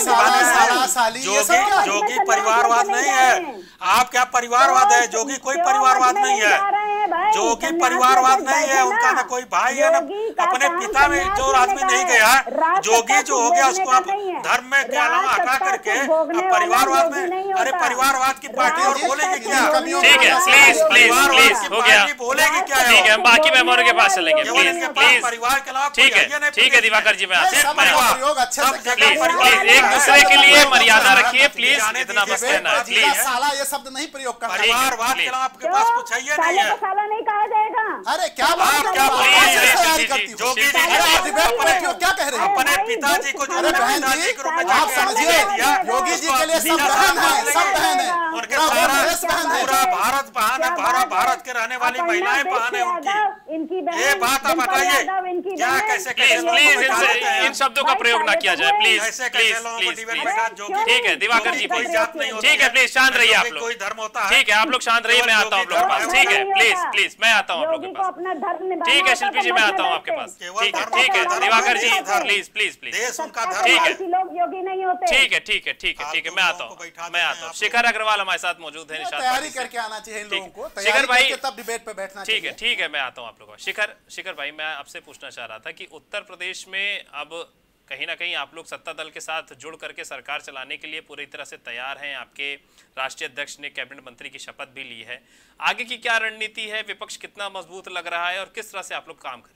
जोगी परिवारवाद नहीं है। आप क्या परिवारवाद है? जोगी कोई परिवारवाद नहीं है, जोगी परिवारवाद नहीं है। उनका ना कोई भाई है ना अपने पिता में जो आदमी नहीं गया, जोगी जो हो गया उसको आप धर्म में के अलावा हटा करके परिवारवाद में, अरे परिवारवाद की पार्टी और बोलेगी क्या? ठीक है, प्लीज प्लीज प्लीज हो गया, बोलेगी क्या? ठीक है, हम बाकी मेहमानों के पास चलेंगे। प्लीज प्लीज परिवार के अलावा ठीक है दिवाकर जी, मैं सब प्रयोग अच्छे से प्लीज प्लीज एक दूसरे के लिए मर्यादा रखिए, प्लीज इतना बस कहना है। जीजा साला ये शब्द नहीं प्रयोग करना। परिवारवाद के अलावा आपके पास कुछ है नहीं है। साला नहीं कहा जाएगा। अरे क्या बात क्या जोगी जी क्या कह रहे हैं? अपने पिताजी को अरे बहन जी आप समझिए, योगी जी के लिए सब बहन है, सब बहन है, उनके पूरा भारत बहन है, भारत के रहने वाली महिलाएं बहन है उनकी। ये बात आप बताइए क्या कैसे प्लीज इन शब्दों का प्रयोग ना किया जाए, प्लीज प्लीज प्लीज। ठीक है दिवाकर जी, कोई जात नहीं होती, ठीक है प्लीज शांत रहिए आप लोग, कोई धर्म होता है। ठीक है आप लोग शांत रहिए, मैं आता हूँ आप लोग के पास। ठीक है प्लीज प्लीज मैं आता हूँ आप लोग के पास। ठीक है शिल्पी जी मैं आता हूँ आपके पास। ठीक है Diwakar ji please please please. देश उनका धर्म ठीक है, लोग योगी नहीं होते। ठीक है ठीक है ठीक है ठीक है मैं आता हूँ। शिखर अग्रवाल हमारे साथ मौजूद है, तैयारी करके आना चाहिए इन लोगों को, शिखर भाई तब डिबेट पे बैठना चाहिए। ठीक है मैं आता हूँ आप लोगों को। शिखर भाई मैं आपसे पूछना चाह रहा था कि उत्तर प्रदेश में अब कहीं ना कहीं आप लोग सत्ता दल के साथ जुड़ करके सरकार चलाने के लिए पूरी तरह से तैयार हैं। आपके राष्ट्रीय अध्यक्ष ने कैबिनेट मंत्री की शपथ भी ली है। आगे की क्या रणनीति है? विपक्ष कितना मजबूत लग रहा है और किस तरह से आप लोग काम करेंगे?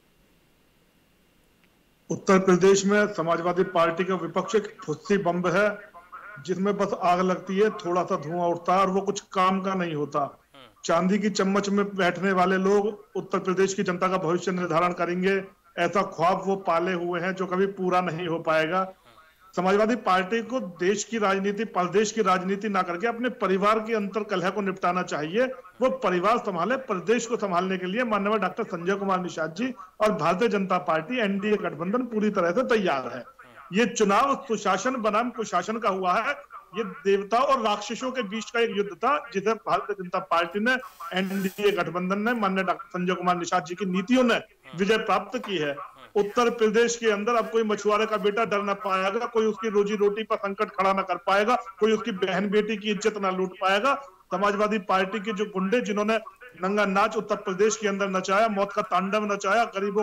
उत्तर प्रदेश में समाजवादी पार्टी का विपक्ष एक फुस्सी बम है जिसमें बस आग लगती है, थोड़ा सा धुआं उठता है और वो कुछ काम का नहीं होता। चांदी की चम्मच में बैठने वाले लोग उत्तर प्रदेश की जनता का भविष्य निर्धारण करेंगे, ऐसा ख्वाब वो पाले हुए हैं जो कभी पूरा नहीं हो पाएगा। समाजवादी पार्टी को देश की राजनीति, प्रदेश की राजनीति ना करके अपने परिवार के अंतर कलह को निपटाना चाहिए। वो परिवार संभाले, प्रदेश को संभालने के लिए माननीय डॉक्टर संजय कुमार निषाद जी और भारतीय जनता पार्टी एनडीए गठबंधन पूरी तरह से तैयार है। ये चुनाव सुशासन बनाम कुशासन का हुआ है। ये देवता और राक्षसों के बीच का एक युद्ध था जिसे भारतीय जनता पार्टी ने, एनडीए गठबंधन ने, माननीय डॉक्टर संजय कुमार निषाद जी की नीतियों ने विजय प्राप्त की है। उत्तर प्रदेश के अंदर अब कोई मछुआरे का बेटा डर न पाएगा, कोई उसकी रोजी रोटी पर संकट खड़ा न कर पाएगा, कोई उसकी बहन बेटी की इज्जत न लूट पाएगा। समाजवादी पार्टी के जो गुंडे जिन्होंने नंगा नाच उत्तर प्रदेश के अंदर नचाया, मौत का तांडव नचाया, गरीबों को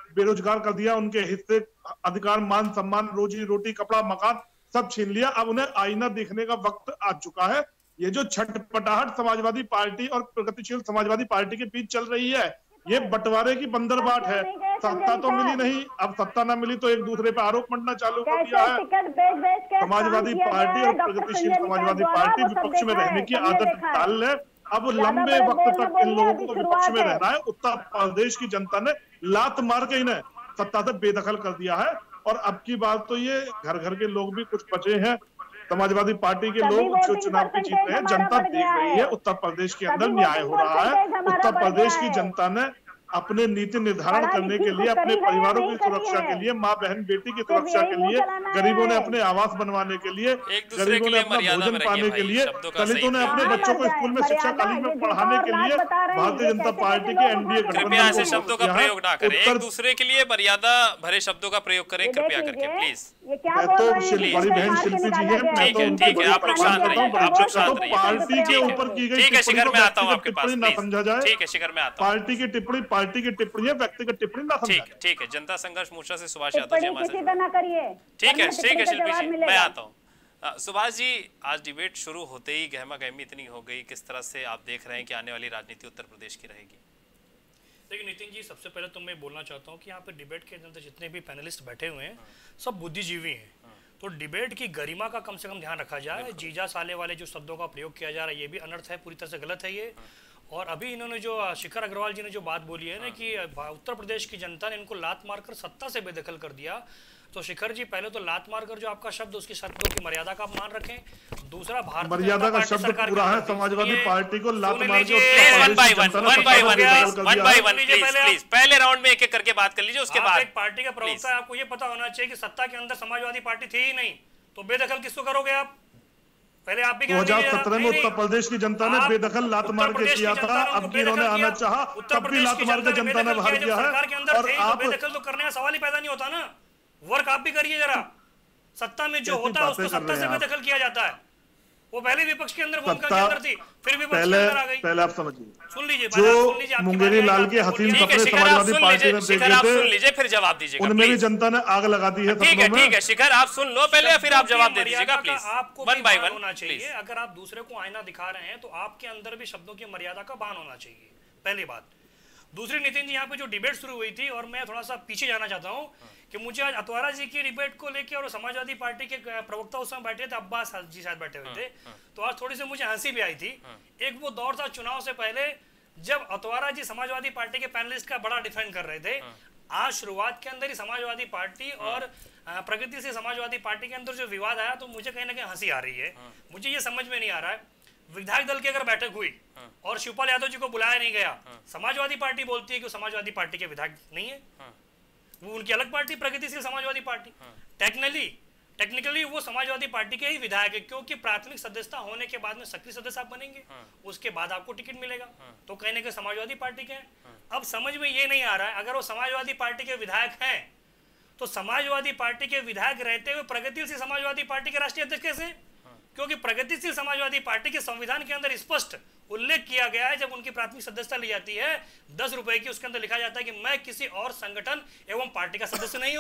बेरोजगार कर दिया, उनके हिस्से, अधिकार, मान सम्मान, रोजी रोटी, कपड़ा, मकान सब छीन लिया। अब उन्हें आईना देखने का वक्त आ चुका है। ये जो छटपटाहट समाजवादी पार्टी और प्रगतिशील समाजवादी पार्टी के बीच चल रही है, ये बंटवारे की बंदरबाट है। सत्ता तो मिली नहीं, अब सत्ता ना मिली तो एक दूसरे पे आरोप मढ़ना चालू कर दिया है। समाजवादी पार्टी और प्रगतिशील समाजवादी पार्टी विपक्ष में रहने की आदत डाल ले। अब लंबे वक्त तक इन लोगों को विपक्ष में रहना है। उत्तर प्रदेश की जनता ने लात मार के इन्हें सत्ता से बेदखल कर दिया है। और अब की बात तो ये घर घर के लोग भी कुछ बचे हैं, समाजवादी पार्टी के लोग जो चुनाव के जीत रहे हैं, जनता देख रही है उत्तर प्रदेश के अंदर न्याय हो रहा है। उत्तर प्रदेश की जनता ने अपने नीति निर्धारण करने के लिए, अपने परिवारों की सुरक्षा के लिए, माँ बहन बेटी की सुरक्षा के लिए, गरीबों ने अपने आवास बनवाने के लिए, गरीबों ने अपना भोजन पाने के लिए, दलितों ने अपने बच्चों को स्कूल में शिक्षा कालीन में पढ़ाने के लिए भारतीय जनता पार्टी के एनडीए कृपया ऐसे शब्दों का प्रयोग ना करें, एक दूसरे के लिए मर्यादा भरे शब्दों का प्रयोग करें कृपया करके, प्लीज। तो बड़ी बहन शिल्पी जी है, मैं तो ठीक है, आप लोग शांत रहिए, आप लोग शांत रहिए। पार्टी के ऊपर की गई ठीक है शिखर, मैं आता हूँ आपके पास, ना समझा जाए। ठीक है शिखर, मैं आता हूँ। पार्टी की टिप्पणी पार्टी की टिप्पणी है, व्यक्तिगत टिप्पणी ना समझा जाए। ठीक है, जनता संघर्ष मोर्चा से सुभाष यादव जी हमारे साथ। ना करिए। ठीक है शिल्पी जी, मैं आता हूँ। सुभाष जी, आज डिबेट शुरू होते ही गहमा गहमी इतनी हो गई, किस तरह से आप देख रहे हैं कि आने वाली राजनीति उत्तर प्रदेश की रहेगी? देखिए नितिन जी, सबसे पहले तो मैं बोलना चाहता हूँ कि यहाँ पे डिबेट के अंदर जितने भी पैनलिस्ट बैठे हुए हैं सब बुद्धिजीवी हैं, तो डिबेट की गरिमा का कम से कम ध्यान रखा जाए। जीजा साले वाले जो शब्दों का प्रयोग किया जा रहा है ये भी अनर्थ है, पूरी तरह से गलत है ये। और अभी इन्होंने जो शिखर अग्रवाल जी ने जो बात बोली है ना कि उत्तर प्रदेश की जनता ने इनको लात मारकर सत्ता से बेदखल कर दिया, तो शिखर जी पहले तो लात मारकर जो आपका शब्द, उसकी शब्दों की मर्यादा का आप मान रखें। दूसरा, भारत मर्यादा का शब्द पूरा है, समाजवादी पार्टी को लात मार के पहले राउंड में एक एक करके बात कर लीजिए, उसके बाद एक पार्टी का प्रवक्ता है, आपको ये पता होना चाहिए कि सत्ता के अंदर समाजवादी पार्टी थी ही नहीं, तो बेदखल किसको करोगे आप? पहले आप भी 2017 में उत्तर प्रदेश की जनता ने बेदखल लात मार के किया था, अब भी इन्होंने आना चाहा, तब भी लात मार के जनता ने बाहर किया है। और आप बेदखल तो करने का सवाल ही पैदा नहीं होता ना। वर्क आप भी करिए जरा, सत्ता में जो होता है उसको सत्ता से बेदखल किया जाता है। वो पहले विपक्ष के अंदर भूमिका के अंदर थी, फिर विपक्ष के अंदर आ गई। पहले आप समझिए, सुन लीजिए, जो मुंगेरी लाल के हसीन सपने समाजवादी पार्टी में देखे थे, सुन लीजिए फिर जवाब दीजिएगा, उनमें भी जनता ने आग लगा दी है। ठीक है शिखर, आप सुन लो पहले, फिर आप जवाब दे दीजिएगा प्लीज। आपको वन बाय वन होना चाहिए। अगर आप दूसरे को आईना दिखा रहे हैं तो आपके अंदर भी शब्दों की मर्यादा का भान होना चाहिए, पहली बात। दूसरी नितिन जी, यहाँ पे जो डिबेट शुरू हुई थी, और मैं थोड़ा सा पीछे जाना चाहता हूँ कि मुझे आज अतवारा जी की डिबेट को लेके और समाजवादी पार्टी के प्रवक्ता उस समय बैठे थे, अब्बास जी शायद बैठे हुए थे, तो आज थोड़ी सी मुझे हंसी भी आई थी। एक वो दौर था चुनाव से पहले जब अतवारा जी समाजवादी पार्टी के पैनलिस्ट का बड़ा डिफेंड कर रहे थे। आज शुरुआत के अंदर ही समाजवादी पार्टी और प्रगति से समाजवादी पार्टी के अंदर जो विवाद आया, तो मुझे कहीं ना कहीं हंसी आ रही है। मुझे ये समझ में नहीं आ रहा है, विधायक दल की अगर बैठक हुई और शिवपाल यादव जी को बुलाया नहीं गया, समाजवादी पार्टी बोलती है कि समाजवादी पार्टी के विधायक नहीं है, वो उनकी अलग पार्टी प्रगतिशील समाजवादी पार्टी, टेक्निकली वो समाजवादी पार्टी के ही विधायक है, क्योंकि प्राथमिक सदस्यता होने के बाद में सक्रिय सदस्य आप बनेंगे, उसके बाद आपको टिकट मिलेगा, तो कहीं ना कहीं समाजवादी पार्टी के हैं। अब समझ में ये नहीं आ रहा है, अगर वो समाजवादी पार्टी के विधायक हैं तो समाजवादी पार्टी के विधायक रहते हुए प्रगतिशील समाजवादी पार्टी के राष्ट्रीय अध्यक्ष कैसे? क्योंकि प्रगतिशील समाजवादी पार्टी के संविधान के अंदर स्पष्ट उल्लेख किया गया है, जब उनकी प्राथमिक सदस्यता ली जाती है 10 रुपए की, उसके अंदर लिखा जाता है कि मैं किसी और संगठन एवं पार्टी का सदस्य नहीं हूं।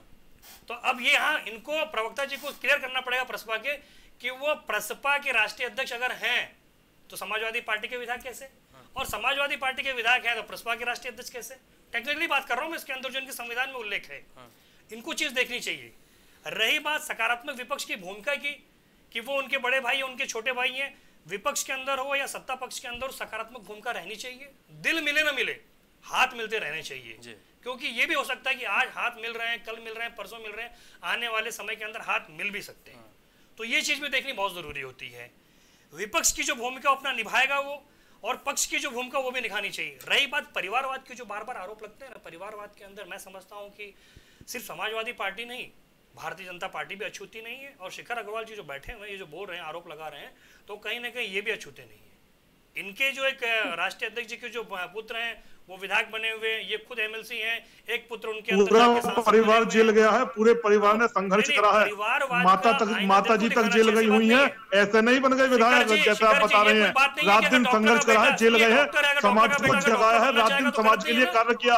तो अब ये यहाँ इनको प्रवक्ता जी को क्लियर करना पड़ेगा प्रसपा के, कि वो प्रसपा के राष्ट्रीय अध्यक्ष अगर हैं तो समाजवादी पार्टी के विधायक कैसे, और समाजवादी पार्टी के विधायक हैं तो प्रसपा के राष्ट्रीय अध्यक्ष कैसे? टेक्निकली बात कर रहा हूं मैं, इसके अंदर जो इनके संविधान में उल्लेख है, इनको चीज देखनी चाहिए। रही बात सकारात्मक विपक्ष की भूमिका की, कि वो उनके बड़े भाई हैं, उनके छोटे भाई हैं, विपक्ष के अंदर हो या सत्ता पक्ष के अंदर, सकारात्मक भूमिका रहनी चाहिए। दिल मिले ना मिले, हाथ मिलते रहने चाहिए, क्योंकि ये भी हो सकता है कि आज हाथ मिल रहे हैं, कल मिल रहे हैं, परसों मिल रहे हैं, आने वाले समय के अंदर हाथ मिल भी सकते हैं। तो ये चीज भी देखनी बहुत जरूरी होती है। विपक्ष की जो भूमिका अपना निभाएगा वो, और पक्ष की जो भूमिका वो भी निभानी चाहिए। रही बात परिवारवाद की, जो बार बार आरोप लगते हैं ना, परिवारवाद के अंदर मैं समझता हूँ कि सिर्फ समाजवादी पार्टी नहीं, भारतीय जनता पार्टी भी अछूती नहीं है, और शिखर अग्रवाल जी जो बैठे हुए हैं, ये जो बोल रहे हैं, आरोप लगा रहे हैं, तो कहीं ना कहीं ये भी अछूते नहीं है। इनके जो एक राष्ट्रीय अध्यक्ष जी के जो पुत्र हैं वो विधायक बने हुए, ये खुद एमएलसी हैं, एक पुत्र उनके पूरा परिवार जेल गया है, पूरे परिवार ने संघर्ष करा है, माता जी तक जेल गई हुई है, ऐसे नहीं बन गए विधायक जैसे आप बता रहे हैं। रात दिन संघर्ष करा है, जेल गए हैं, समाज को जगाया है, रात दिन समाज के लिए कार्य किया है,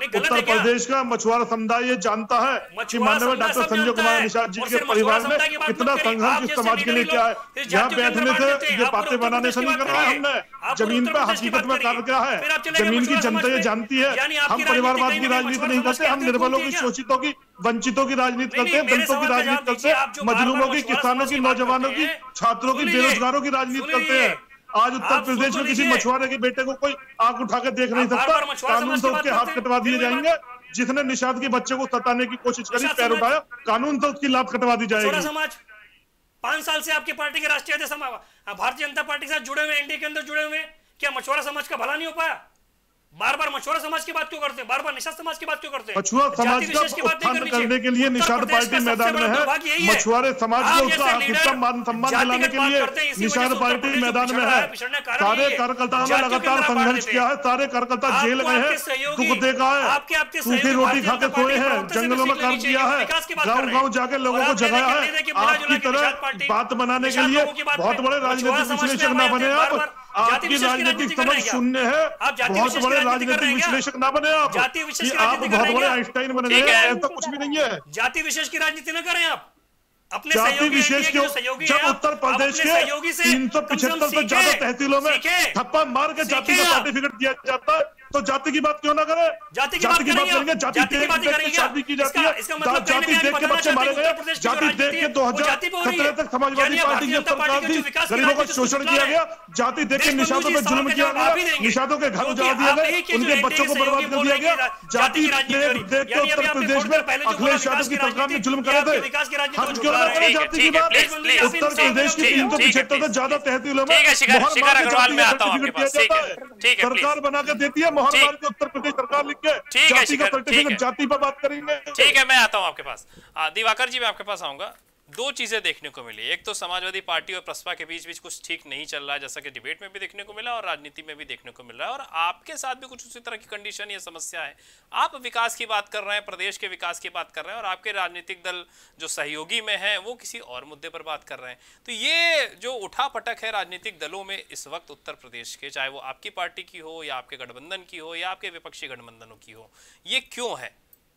उत्तर प्रदेश का मछुआरा समुदाय ये जानता है कि माननीय डॉक्टर संजय कुमार निषाद जी के परिवार में कितना संघर्ष इस समाज के लिए क्या है। यहाँ बैठने से, ये बातें बनाने से नहीं कर रहा है हमने, जमीन पे हकीकत में कार्य क्या है, जमीन की जनता ये जानती है। हम परिवारवाद की राजनीति नहीं करते, हम निर्बलों की, शोषितों की, वंचितों की राजनीति करते हैं, दलितों की राजनीति करते हैं, मजलूमों की, किसानों की, नौजवानों की, छात्रों की, बेरोजगारों की राजनीति करते हैं। आज उत्तर प्रदेश में किसी मछुआरे के बेटे को कोई आंख उठा के देख नहीं सकता, कानून से उसके हाथ कटवा दिए जाएंगे। जिसने निषाद के बच्चे को सताने की कोशिश करी, पैर उठाया, कानून से उसकी लात कटवा दी जाएगी। समाज 5 साल से आपकी पार्टी के राष्ट्रीय अध्यक्ष भारतीय जनता पार्टी के साथ जुड़े हुए, एनडीए के अंदर जुड़े हुए, क्या मछुआरा समाज का भला नहीं हो पाया? बार बार मछुआरा समाज की बात क्यों करते हैं? बार बार निषाद समाज की बात क्यों करते हैं? मछुआरा समाज का उत्थान करने के लिए निषाद पार्टी मैदान में है। मछुआरे समाज को उसका हकीकत मान सम्मान दिलाने के लिए निषाद पार्टी मैदान में है। सारे कार्यकर्ताओं ने लगातार संघर्ष किया है, सारे कार्यकर्ता जेल गए हैं, दुख देखा है, सूखी रोटी खा के सोए हैं, जंगलों में काम किया है, गाँव-गाँव जाके लोगों को जगाया है। आपकी तरह बात बनाने के लिए बहुत बड़े राजनीतिक विश्लेषक न बने आप, आपकी राजनीतिक समझ शून्य है। बहुत बड़े राजनीतिक विश्लेषक ना बने आप, आप बहुत बड़े आइंस्टाइन बन गए, ऐसा कुछ भी नहीं है। जाति विशेष की राजनीति न करें आप। अपने जाति विशेष क्यों? जब उत्तर प्रदेश के 375 से ज्यादा तहसीलों में थप्पा मार के जाति का सर्टिफिकेट दिया जाता है, तो जाति की बात क्यों ना करें? जाति की बात करेंगे। जाति देख के शादी की जाती है, जाति देख के बच्चे मारे गए, जाति देख के 2017 तक समाजवादी पार्टी की सरकार थी, गरीबों का शोषण किया गया, जाति देख के निषादों पे जुल्म किया गया, निषादों के घर उजाड़ दिए गए, उनके बच्चों को बर्बाद कर दिया गया। जाति देख के उत्तर प्रदेश में अखिलेश यादव की सरकार ने जुल्म करे थे। हम क्यों ना करें जाति की बात? उत्तर प्रदेश की 375 से ज्यादा तहसीलों में सरकार बना के देती है, मोहन के उत्तर प्रदेश सरकार लिख के जाति का सर्टिफिकेट, जाति पर बात करेंगे। ठीक है, मैं आता हूं आपके पास। दिवाकर जी, मैं आपके पास आऊंगा। 2 चीजें देखने को मिली, एक तो समाजवादी पार्टी और प्रसपा के बीच कुछ ठीक नहीं चल रहा है, जैसा कि डिबेट में भी देखने को मिला और राजनीति में भी देखने को मिल रहा है, और आपके साथ भी कुछ उसी तरह की कंडीशन या समस्या है। आप विकास की बात कर रहे हैं, प्रदेश के विकास की बात कर रहे हैं, और आपके राजनीतिक दल जो सहयोगी में है वो किसी और मुद्दे पर बात कर रहे हैं। तो ये जो उठापटक है राजनीतिक दलों में इस वक्त उत्तर प्रदेश के, चाहे वो आपकी पार्टी की हो या आपके गठबंधन की हो या आपके विपक्षी गठबंधनों की हो, ये क्यों है?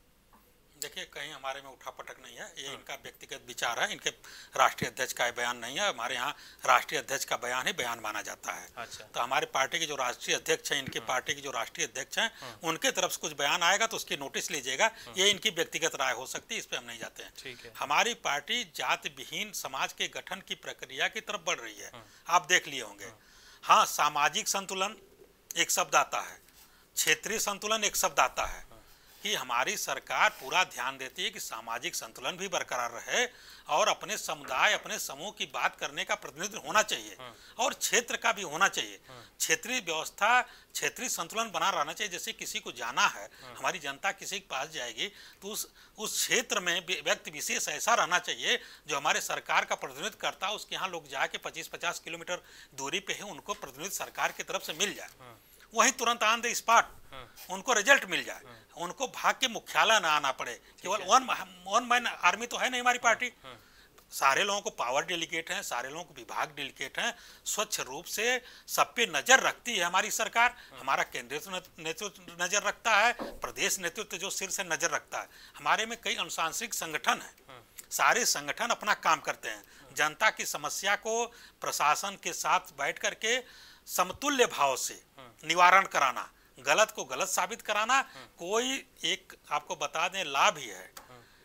देखिए, कहीं हमारे में उठापटक नहीं है, ये इनका व्यक्तिगत विचार है, इनके राष्ट्रीय अध्यक्ष का बयान नहीं है। हमारे यहाँ राष्ट्रीय अध्यक्ष का बयान ही बयान माना जाता है। अच्छा। तो हमारे पार्टी के जो राष्ट्रीय अध्यक्ष हैं, इनकी पार्टी के जो राष्ट्रीय अध्यक्ष हैं, उनके तरफ से कुछ बयान आएगा तो उसकी नोटिस लीजिएगा। ये इनकी व्यक्तिगत राय हो सकती है, इस पर हम नहीं जाते हैं। हमारी पार्टी जाति विहीन समाज के गठन की प्रक्रिया की तरफ बढ़ रही है, आप देख लिए होंगे। हाँ, सामाजिक संतुलन एक शब्द आता है, क्षेत्रीय संतुलन एक शब्द आता है, कि हमारी सरकार पूरा ध्यान देती है कि सामाजिक संतुलन भी बरकरार रहे और अपने समुदाय, अपने समूह की बात करने का प्रतिनिधित्व होना चाहिए और क्षेत्र का भी होना चाहिए। क्षेत्रीय व्यवस्था, क्षेत्रीय संतुलन बना रहना चाहिए। जैसे किसी को जाना है, हमारी जनता किसी के पास जाएगी तो उस क्षेत्र में व्यक्ति विशेष ऐसा रहना चाहिए जो हमारे सरकार का प्रतिनिधित्व करता है, उसके यहाँ लोग जाके 25-50 किलोमीटर दूरी पे है, उनको प्रतिनिधित्व सरकार की तरफ से मिल जाए, वहीं तुरंत ऑन द स्पॉट उनको रिजल्ट मिल जाए, उनको भाग के मुख्यालय ना आना पड़े। केवल वन मैन आर्मी तो है नहीं हमारी पार्टी, सारे लोगों को पावर डेलीगेट हैं, सारे लोगों को विभाग डेलीगेट हैं, स्वच्छ रूप से सब पे नजर रखती है हमारी सरकार। हमारा केंद्रीय नेतृत्व नजर रखता है, प्रदेश नेतृत्व जो सिर से नजर रखता है। हमारे में कई अनुशासनिक संगठन हैं, सारे संगठन अपना काम करते हैं। जनता की समस्या को प्रशासन के साथ बैठ करके समतुल्य भाव से निवारण कराना, गलत को गलत साबित कराना। कोई एक आपको बता दें लाभ ही है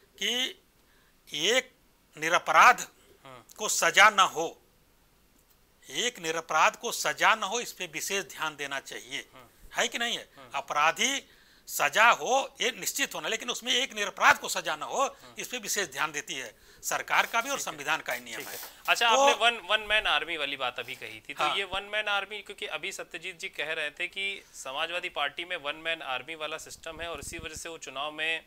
कि एक निरपराध को सजा न हो, एक निरपराध को सजा न हो, इस पे विशेष ध्यान देना चाहिए, है कि नहीं है? अपराधी सजा हो ये निश्चित होना, लेकिन उसमें एक निरपराध को सजा न हो, इस पे विशेष ध्यान देती है सरकार का भी और संविधान का ही नियम है। अच्छा, तो आपने वन मैन आर्मी वाली बात अभी कही थी, तो ये वन मैन आर्मी, क्योंकि अभी सत्यजीत जी कह रहे थे कि समाजवादी पार्टी में वन मैन आर्मी वाला सिस्टम है और इसी वजह से वो चुनाव में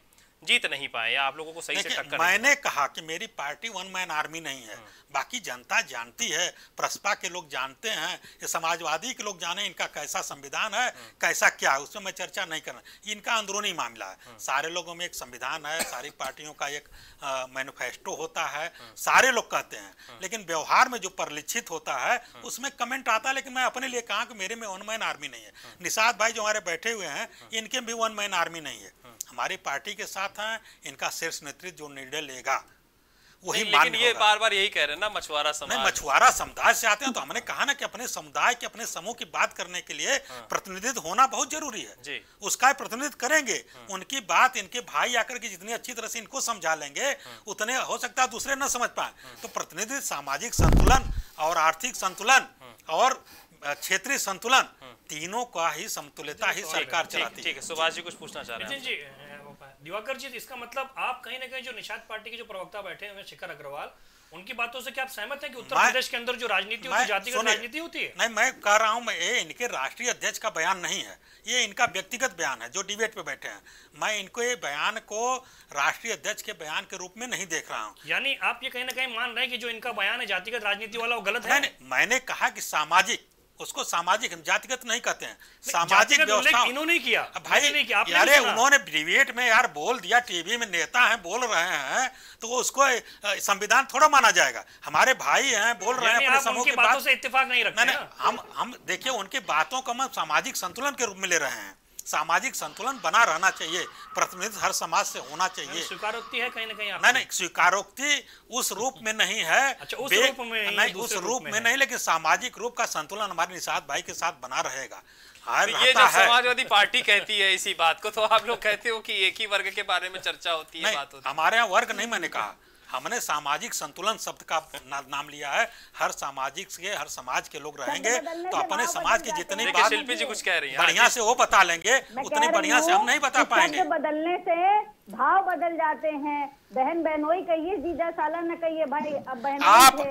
जीत नहीं पाए या आप लोगों को सही से टक्कर नहीं मैंने कहा कि मेरी पार्टी वन मैन आर्मी नहीं है, बाकी जनता जानती है, प्रसपा के लोग जानते हैं, ये समाजवादी के लोग जाने इनका कैसा संविधान है, कैसा क्या है, उसमें मैं चर्चा नहीं करना, इनका अंदरूनी मामला है। सारे लोगों में एक संविधान है, सारी पार्टियों का एक मैनिफेस्टो होता है, सारे लोग कहते हैं, लेकिन व्यवहार में जो परिलक्षित होता है उसमें कमेंट आता है। लेकिन मैं अपने लिए कहा कि मेरे में वन मैन आर्मी नहीं है। निषाद भाई जो हमारे बैठे हुए हैं, इनके भी वन मैन आर्मी नहीं है, हमारी पार्टी के साथ हैं, इनका शीर्ष नेतृत्व जो निर्णय लेगा वही मान्य होगा। लेकिन ये बार बार यही कह रहे हैं ना, मछुआरा समाज, नहीं, मछुआरा समुदाय से आते हैं, तो हमने कहा ना कि अपने समुदाय के, अपने समूह की बात करने के लिए प्रतिनिधित्व होना बहुत जरूरी है जी। उसका प्रतिनिधित्व करेंगे, उनकी बात इनके भाई आकर के जितनी अच्छी तरह से इनको समझा लेंगे उतने हो सकता है दूसरे न समझ पाए। तो प्रतिनिधित्व, सामाजिक संतुलन और आर्थिक संतुलन और क्षेत्रीय संतुलन, तीनों का ही समतुल्यता ही सरकार चलाती है। ठीक है, सुभाष जी कुछ पूछना चाह रहे हैं जी। दिवाकर जी, इसका मतलब आप कहीं ना कहीं जो निषाद पार्टी के जो प्रवक्ता बैठे हुए शिखर अग्रवाल, उनकी बातों से क्या आप सहमत हैं कि उत्तर प्रदेश के अंदर जो राजनीति होती है, जातिगत राजनीति होती है? नहीं, मैं कह रहा हूं, ये इनके राष्ट्रीय अध्यक्ष का बयान नहीं है, ये इनका व्यक्तिगत बयान है जो डिबेट पे बैठे हैं। मैं इनको ये बयान को राष्ट्रीय अध्यक्ष के बयान के रूप में नहीं देख रहा हूं। यानी आप ये कहीं ना कहीं मान रहे हैं कि जो इनका बयान है जातिगत राजनीति वाला, वो गलत है? नहीं, मैंने कहा कि सामाजिक, उसको सामाजिक, हम जातिगत नहीं कहते हैं, सामाजिक व्यवस्था इन्होंने किया भाई। नहीं किया, यारे उन्होंने डिबेट में यार बोल दिया, टीवी में नेता हैं बोल रहे हैं, तो उसको संविधान थोड़ा माना जाएगा। हमारे भाई हैं, बोल रहे हैं, अपने समूह की बातों से इत्तेफाक नहीं रखते ना। हम देखिए उनकी बातों को हम सामाजिक संतुलन के रूप में ले रहे हैं। सामाजिक संतुलन बना रहना चाहिए, प्रतिनिधित्व हर समाज से होना चाहिए। स्वीकारोक्ति है कहीं ना कहीं? नहीं, स्वीकारोक्ति उस रूप में नहीं है। अच्छा, उस रूप में नहीं, उस रूप में नहीं, लेकिन सामाजिक रूप का संतुलन हमारे निषाद भाई के साथ बना रहेगा। ये जब समाजवादी पार्टी कहती है इसी बात को, तो आप लोग कहते हो कि एक ही वर्ग के बारे में चर्चा होती है, बात होती है। हमारे यहाँ वर्ग नहीं, मैंने कहा हमने सामाजिक संतुलन शब्द का नाम लिया है। हर सामाजिक के, हर समाज के लोग रहेंगे, तो अपने समाज की जितनी बात शिल्पी जी कुछ कह रही हैं बढ़िया से वो बता लेंगे, उतनी बढ़िया से हम नहीं बता पाएंगे। बदलने से भाव बदल जाते हैं। बहन बहनोई कहिए, जीजा साला न कहिए भाई। अब बहन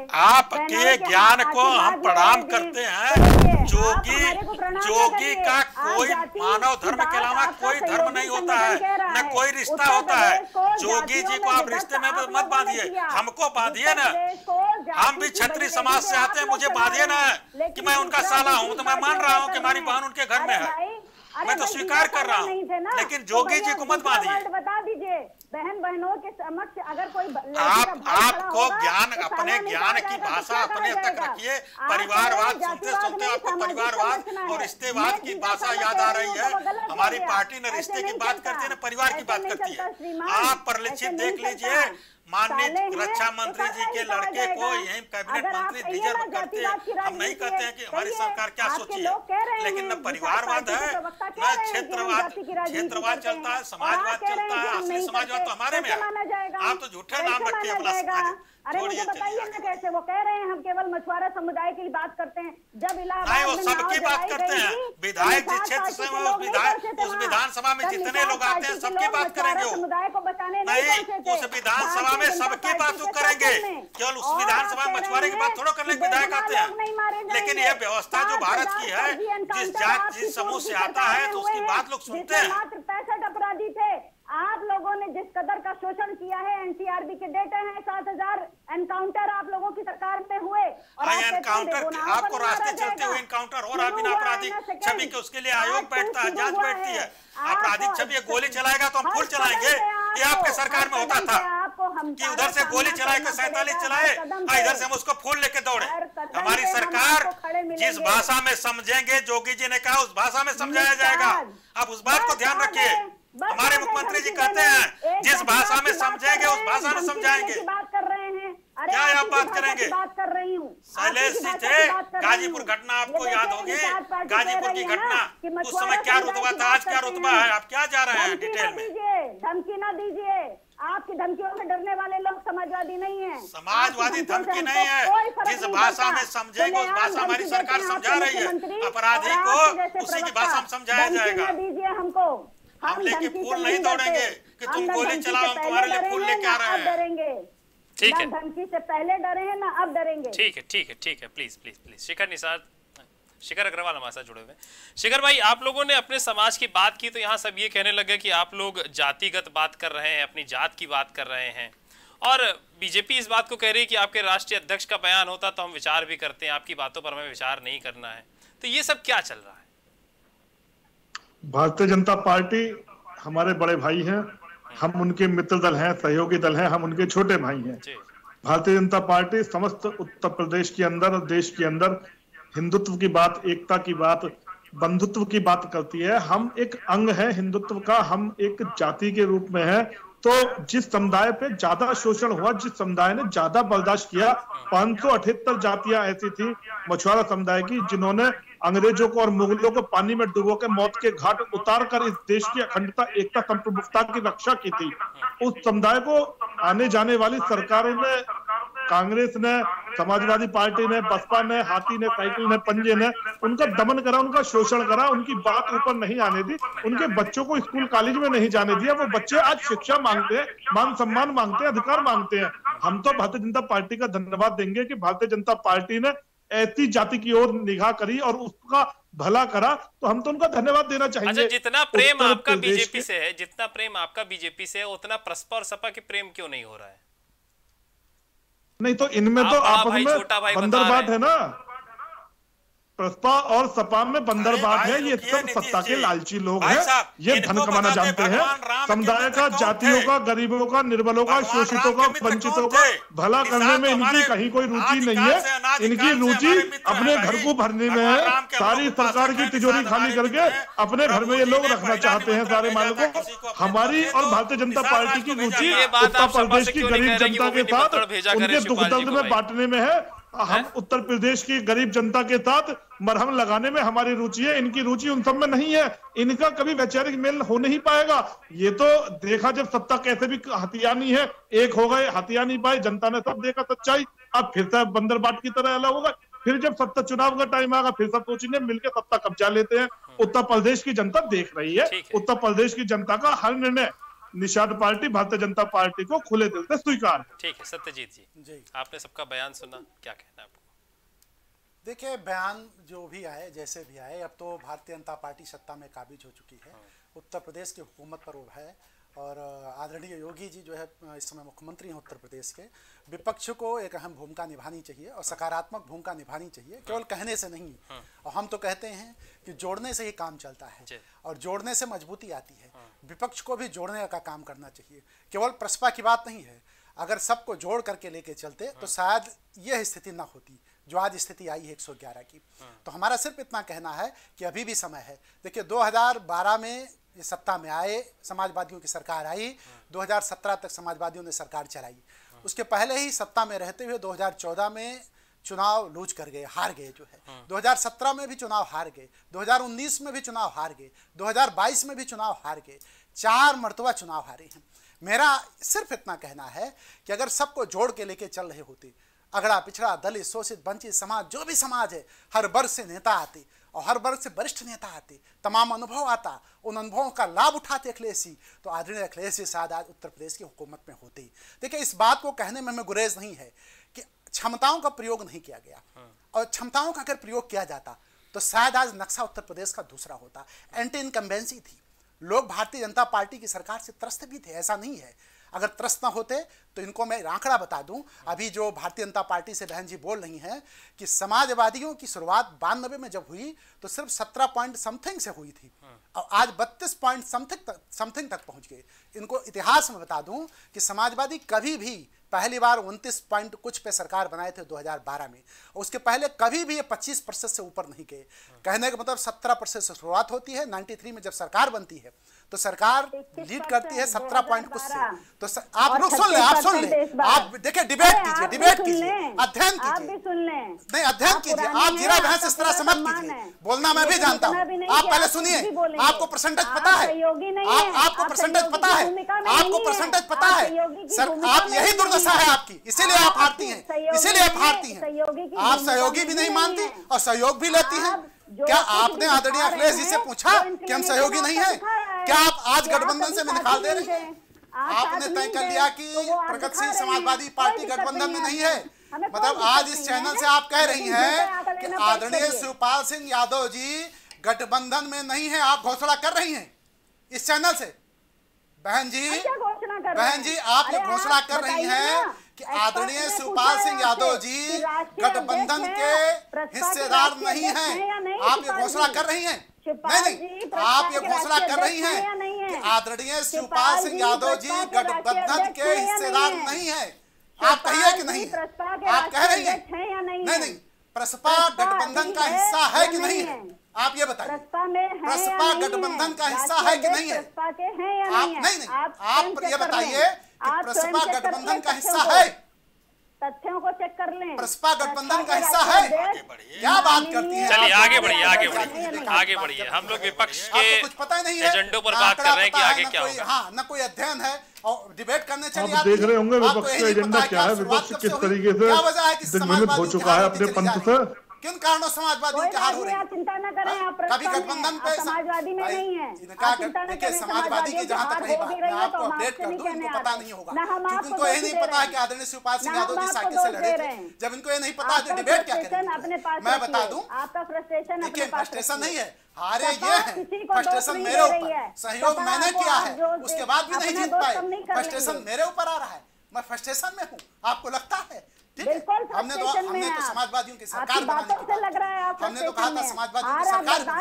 आपके ज्ञान को हम प्रणाम करते हैं। जोगी का कोई मानव धर्म के अलावा कोई धर्म नहीं होता है, न कोई रिश्ता होता है। जोगी जी को आप रिश्ते में मत बांधिए, हमको बांधिए ना। हम भी क्षत्रिय समाज से आते हैं, मुझे बांधिए ना कि मैं उनका साला हूँ। तो मैं मान रहा हूँ कि हमारी बहन उनके घर में है, मैं तो स्वीकार कर रहा हूँ, लेकिन जोगी जी को मत बांधिए। बता दीजिए बहन बहनों के समक्ष, अगर कोई आपको ज्ञान, अपने ज्ञान की भाषा अपने तक रखिए। परिवारवाद सुनते सुनते आपको परिवारवाद और रिश्तेवाद की भाषा याद आ रही है। हमारी पार्टी न रिश्ते की बात करती है, न परिवार की बात करती है। आप परिलक्षित देख लीजिए, माननीय रक्षा मंत्री जी के लड़के को यही कैबिनेट मंत्री रिजर्व करते हैं। हम नहीं कहते हैं कि हमारी सरकार क्या सोची है, लेकिन न परिवारवाद है, न क्षेत्रवाद चलता है, समाजवाद चलता है। असली समाजवाद तो हमारे में है। आप तो झूठे नाम रखते हैं अपना समाज। अरे मुझे बताइए ना कैसे? वो कह रहे हैं हम केवल मछुआरा समुदाय की बात करते हैं। जब नहीं, वो सबकी बात करते हैं। विधायक जिस क्षेत्र से उस विधानसभा में जितने लोग आते हैं सबकी बात करेंगे। समुदाय को बचाने नहीं, उस विधानसभा में सबकी बात करेंगे। केवल उस विधानसभा में मछुआरे की बात थोड़ा करने विधायक आते हैं। लेकिन यह व्यवस्था जो भारत की है, जिस जात जिस समूह से आता है, तो उसकी बात लोग सुनते हैं। मात्र 65 अपराधी थे। आप लोगों ने जिस कदर का शोषण किया है, एनसीआरबी के डेटा हैं, 7000 एनकाउंटर आप लोगों की सरकार में हुए। और एनकाउंटर आपको रास्ते चलते हुए एनकाउंटर हो रहा है बिना आपराधिक छवि के, उसके लिए आयोग बैठता है, जांच बैठती है। आपराधिक छवि गोली चलाएगा तो हम फुल चलाएंगे। ये आपके सरकार में होता था कि उधर से गोली चलाए के 47 चलाए, इधर से हम उसको फूल लेके दौड़े। हमारी सरकार जिस भाषा में समझेंगे, जोगी जी ने कहा उस भाषा में समझाया जाएगा। आप उस बात को ध्यान रखिए। हमारे मुख्यमंत्री जी कहते हैं जिस भाषा में समझेंगे उस भाषा में समझाएंगे। बात कर रहे हैं। क्या आप बात करेंगे? बात कर रही हूँ। शैलेश जी थे, गाजीपुर घटना आपको याद होगी, गाजीपुर की घटना, उस समय क्या रुतबा था, आज क्या रुतबा है? आप क्या जा रहे हैं डिटेल में? धमकी ना दीजिए। आपकी धमकियों में डरने वाले लोग समाजवादी नहीं है। समाजवादी धमकी नहीं है। जिस भाषा में समझेंगे उस भाषा हमारी सरकार समझा रही है। अपराधी को उसी की भाषा में समझाया जाएगा। दीजिए हमको, हम लेके फूल नहीं दौड़ेंगे कि तुम गोली चलाओ, हम तुम्हारे लिए फूल लेके आ रहे हैं। डरेंगे? ठीक है, धमकी से पहले डरे हैं ना अब डरेंगे। ठीक है, ठीक है, ठीक है, please please please. Shikhar Nishad Shikhar Agarwal हमारे साथ जुड़े हुए हैं। शिखर भाई, आप लोगों ने अपने समाज की बात की तो यहाँ सब ये कहने लगे कि आप लोग जातिगत बात कर रहे हैं, अपनी जात की बात कर रहे हैं, और बीजेपी इस बात को कह रही है कि आपके राष्ट्रीय अध्यक्ष का बयान होता तो हम विचार भी करते हैं, आपकी बातों पर हमें विचार नहीं करना है। तो ये सब क्या चल रहा है? भारतीय जनता पार्टी हमारे बड़े भाई हैं, हम उनके मित्र दल हैं, सहयोगी दल हैं, हम उनके छोटे भाई हैं। भारतीय जनता पार्टी समस्त उत्तर प्रदेश के अंदर और देश के अंदर हिंदुत्व की बात, एकता की बात, बंधुत्व की बात करती है। हम एक अंग है हिंदुत्व का, हम एक जाति के रूप में है। तो जिस समुदाय पे ज्यादा शोषण हुआ, जिस समुदाय ने ज्यादा बर्दाश्त किया, 578 जातियां ऐसी थी मछुआरा समुदाय की जिन्होंने अंग्रेजों को और मुगलों को पानी में डुबो के मौत के घाट उतार कर इस देश की अखंडता, एकता, संप्रभुता की रक्षा की थी। उस समुदाय को आने जाने वाली सरकारों ने, कांग्रेस ने, समाजवादी पार्टी ने, बसपा ने, हाथी ने, साइकिल ने, पंजे ने उनका दमन करा, उनका शोषण करा, उनकी बात ऊपर नहीं आने दी, उनके बच्चों को स्कूल कॉलेज में नहीं जाने दिया। वो बच्चे आज शिक्षा मांगते हैं, मान सम्मान मांगते हैं, अधिकार मांगते हैं। हम तो भारतीय जनता पार्टी का धन्यवाद देंगे कि भारतीय जनता पार्टी ने ऐसी जाति की ओर निगाह करी और उसका भला करा, तो हम तो उनका धन्यवाद देना चाहेंगे। अच्छा, जितना प्रेम आपका बीजेपी से है, जितना प्रेम आपका बीजेपी से है, उतना प्रसपा और सपा के प्रेम क्यों नहीं हो रहा है? नहीं तो इनमें तो आपस में बंदरबाट है ना, प्रसपा और सपा में बंदरबाट है। ये सब सत्ता के लालची लोग हैं, ये धन कमाना जानते हैं। समुदाय का, जातियों का, गरीबों का, निर्बलों का, शोषितों का, वंचितों का भला करने में इनकी कहीं कोई रुचि नहीं है। इनकी रुचि अपने घर को भरने में है। सारी सरकार की तिजोरी खाली करके अपने घर में ये लोग रखना चाहते हैं सारे माल को। हमारी और भारतीय जनता पार्टी की रुचि उत्तर प्रदेश की गरीब जनता के साथ उनके दुख दर्द में बांटने में है। हम उत्तर प्रदेश की गरीब जनता के साथ मरहम लगाने में हमारी रुचि है, इनकी रुचि उन सब में नहीं है। इनका कभी वैचारिक मेल हो नहीं पाएगा। ये तो देखा जब सत्ता कैसे भी हथियार नहीं है, एक हो गए, हथियार नहीं पाए, जनता ने सब देखा सच्चाई। अब फिर से बंदरबाट की तरह अलग होगा। फिर जब सत्ता चुनाव का टाइम आएगा फिर सब सोचेंगे मिलकर सत्ता कब्जा लेते हैं। उत्तर प्रदेश की जनता देख रही है। उत्तर प्रदेश की जनता का हर निर्णय निषाद पार्टी, भारतीय जनता पार्टी को खुले दिल से स्वीकार। ठीक है सत्यजीत जी, आपने सबका बयान सुना, क्या कहना है आपको? देखिए, बयान जो भी आए, जैसे भी आए, अब तो भारतीय जनता पार्टी सत्ता में काबिज हो चुकी है। उत्तर प्रदेश की हुकूमत पर वो है और आदरणीय योगी जी जो है इस समय मुख्यमंत्री हैं उत्तर प्रदेश के। विपक्ष को एक अहम भूमिका निभानी चाहिए और सकारात्मक भूमिका निभानी चाहिए, केवल कहने से नहीं। और हम तो कहते हैं कि जोड़ने से ही काम चलता है और जोड़ने से मजबूती आती है। विपक्ष को भी जोड़ने का काम करना चाहिए, केवल प्रसपा की बात नहीं है। अगर सबको जोड़ करके लेके चलते तो शायद यह स्थिति ना होती जो आज स्थिति आई है 111 की। तो हमारा सिर्फ इतना कहना है कि अभी भी समय है। देखिए, 2012 में ये सत्ता में आए, समाजवादियों की सरकार आई, 2017 तक समाजवादियों ने सरकार चलाई। उसके पहले ही सत्ता में रहते हुए 2014 में चुनाव लूज कर गए, हार गए जो है। 2017 में भी चुनाव हार गए, 2019 में भी चुनाव हार गए, 2022 में भी चुनाव हार गए, 4 मरतबा चुनाव हारे हैं। मेरा सिर्फ इतना कहना है कि अगर सबको जोड़ के लेके चल रहे होते, अगड़ा पिछड़ा, दलित, शोषित, वंचित समाज, जो भी समाज है, हर वर्ग से नेता आते और हर वर्ग से वरिष्ठ नेता आते, तमाम अनुभव आता, उन अनुभवों का लाभ उठाते अखिलेश जी, तो आदरणीय अखिलेश जी शायद आज उत्तर प्रदेश की हुकूमत में होते। देखिए, इस बात को कहने में हमें गुरेज नहीं है कि क्षमताओं का प्रयोग नहीं किया गया, और क्षमताओं का अगर प्रयोग किया जाता तो शायद आज नक्शा उत्तर प्रदेश का दूसरा होता। एंटी इनकम्बेंसी थी, लोग भारतीय जनता पार्टी की सरकार से त्रस्त भी थे, ऐसा नहीं है। अगर त्रस्त ना होते तो इनको मैं आंकड़ा बता दूं, अभी जो भारतीय जनता पार्टी से बहन जी बोल रही हैं कि समाजवादियों की शुरुआत 92 में जब हुई तो सिर्फ 17 पॉइंट समथिंग से हुई थी और आज 32 पॉइंट समथिंग तक पहुंच गए। इनको इतिहास में बता दूं कि समाजवादी कभी भी पहली बार 29 पॉइंट कुछ पे सरकार बनाए थे 2012 में, और उसके पहले कभी भी ये 25% से ऊपर नहीं गए। कहने का मतलब 17% से शुरुआत होती है, 93 में जब सरकार बनती है तो सरकार लीड करती है 17 पॉइंट कुछ से। तो आप लोग सुन ले, आप सुन ले, आप देखिए, डिबेट कीजिए, अध्ययन कीजिए, नहीं अध्ययन कीजिए, आप जीरा बहस इस तरह से मत कीजिए। बोलना मैं भी जानता हूँ, आप पहले सुनिए। आपको परसेंटेज पता है, आपको परसेंटेज पता है, आपको परसेंटेज पता है सर, आप यही दुर्दशा है आपकी, इसीलिए आप हारती हैं, इसीलिए आप हारती हैं। आप सहयोगी भी नहीं मानती और सहयोग भी लेती हैं। क्या आपने आदरणीय अखिलेश जी से पूछा कि हम सहयोगी नहीं है? क्या आप आज गठबंधन से निकाल दे रहे हैं? आपने तय कर लिया कि प्रगतिशील समाजवादी पार्टी गठबंधन में नहीं है, मतलब आज इस चैनल से आप कह रही हैं कि आदरणीय शिवपाल सिंह यादव जी गठबंधन में नहीं है, आप घोषणा कर रही हैं इस चैनल से। बहन जी आप ये घोषणा कर रही हैं कि आदरणीय शिवपाल सिंह यादव जी गठबंधन के हिस्सेदार नहीं हैं, आप ये घोषणा कर रही हैं। नहीं, आप ये घोषणा कर रही हैं कि आदरणीय शिवपाल सिंह यादव जी गठबंधन के हिस्सेदार नहीं है। आप कहिए कि नहीं है? आप कह रही हैं? नहीं, प्रसपा गठबंधन का हिस्सा है कि नहीं है? आप ये बताइए, प्रसपा गठबंधन का हिस्सा है कि नहीं है? आप नहीं, आप ये बताइए कि प्रसपा गठबंधन का हिस्सा है? तथ्यों को चेक कर लें। प्रसपा गठबंधन का हिस्सा है? क्या बात करती हैं? चलिए आगे बढ़िए। हम लोग विपक्ष के कुछ पता ही नहीं एजेंडों पर बात कर रहे हैं कि आगे क्या होगा। हाँ, न कोई अध्ययन है और डिबेट करने चलिए। आप देख रहे होंगे विपक्ष का एजेंडा क्या है, विपक्ष किस तरीके से दिग्भ्रमित हो चुका है अपने पंथ से। किन कारणों समाजवादियों की हार हो रही है? आप चिंता न करें, आप कभी गठबंधन पे समाजवादी में नहीं है। देखिए समाजवादी की जहां तक रही बात, मैं आपको अपडेट कर दूं, इनको पता नहीं होगा क्योंकि इनको ये नहीं पता है कि आदरणीय शिवपाल सिंह यादव जी साइकिल से लड़े थे। जब इनको ये नहीं पता है तो डिबेट क्या करेंगे? मैं बता दूं, आपका फ्रस्ट्रेशन देखिए फ्रस्ट्रेशन नहीं है, हारे ये है, फ्रस्ट्रेशन मेरे ऊपर, सहयोग मैंने किया है, उसके बाद भी नहीं जीत पाए, फ्रस्ट्रेशन मेरे ऊपर आ रहा है, मैं फ्रस्ट्रेशन में हूँ, आपको लगता है? हमने तो समाजवादियों की सरकार बनाने की बात की, हमने तो कहा था समाजवादियों की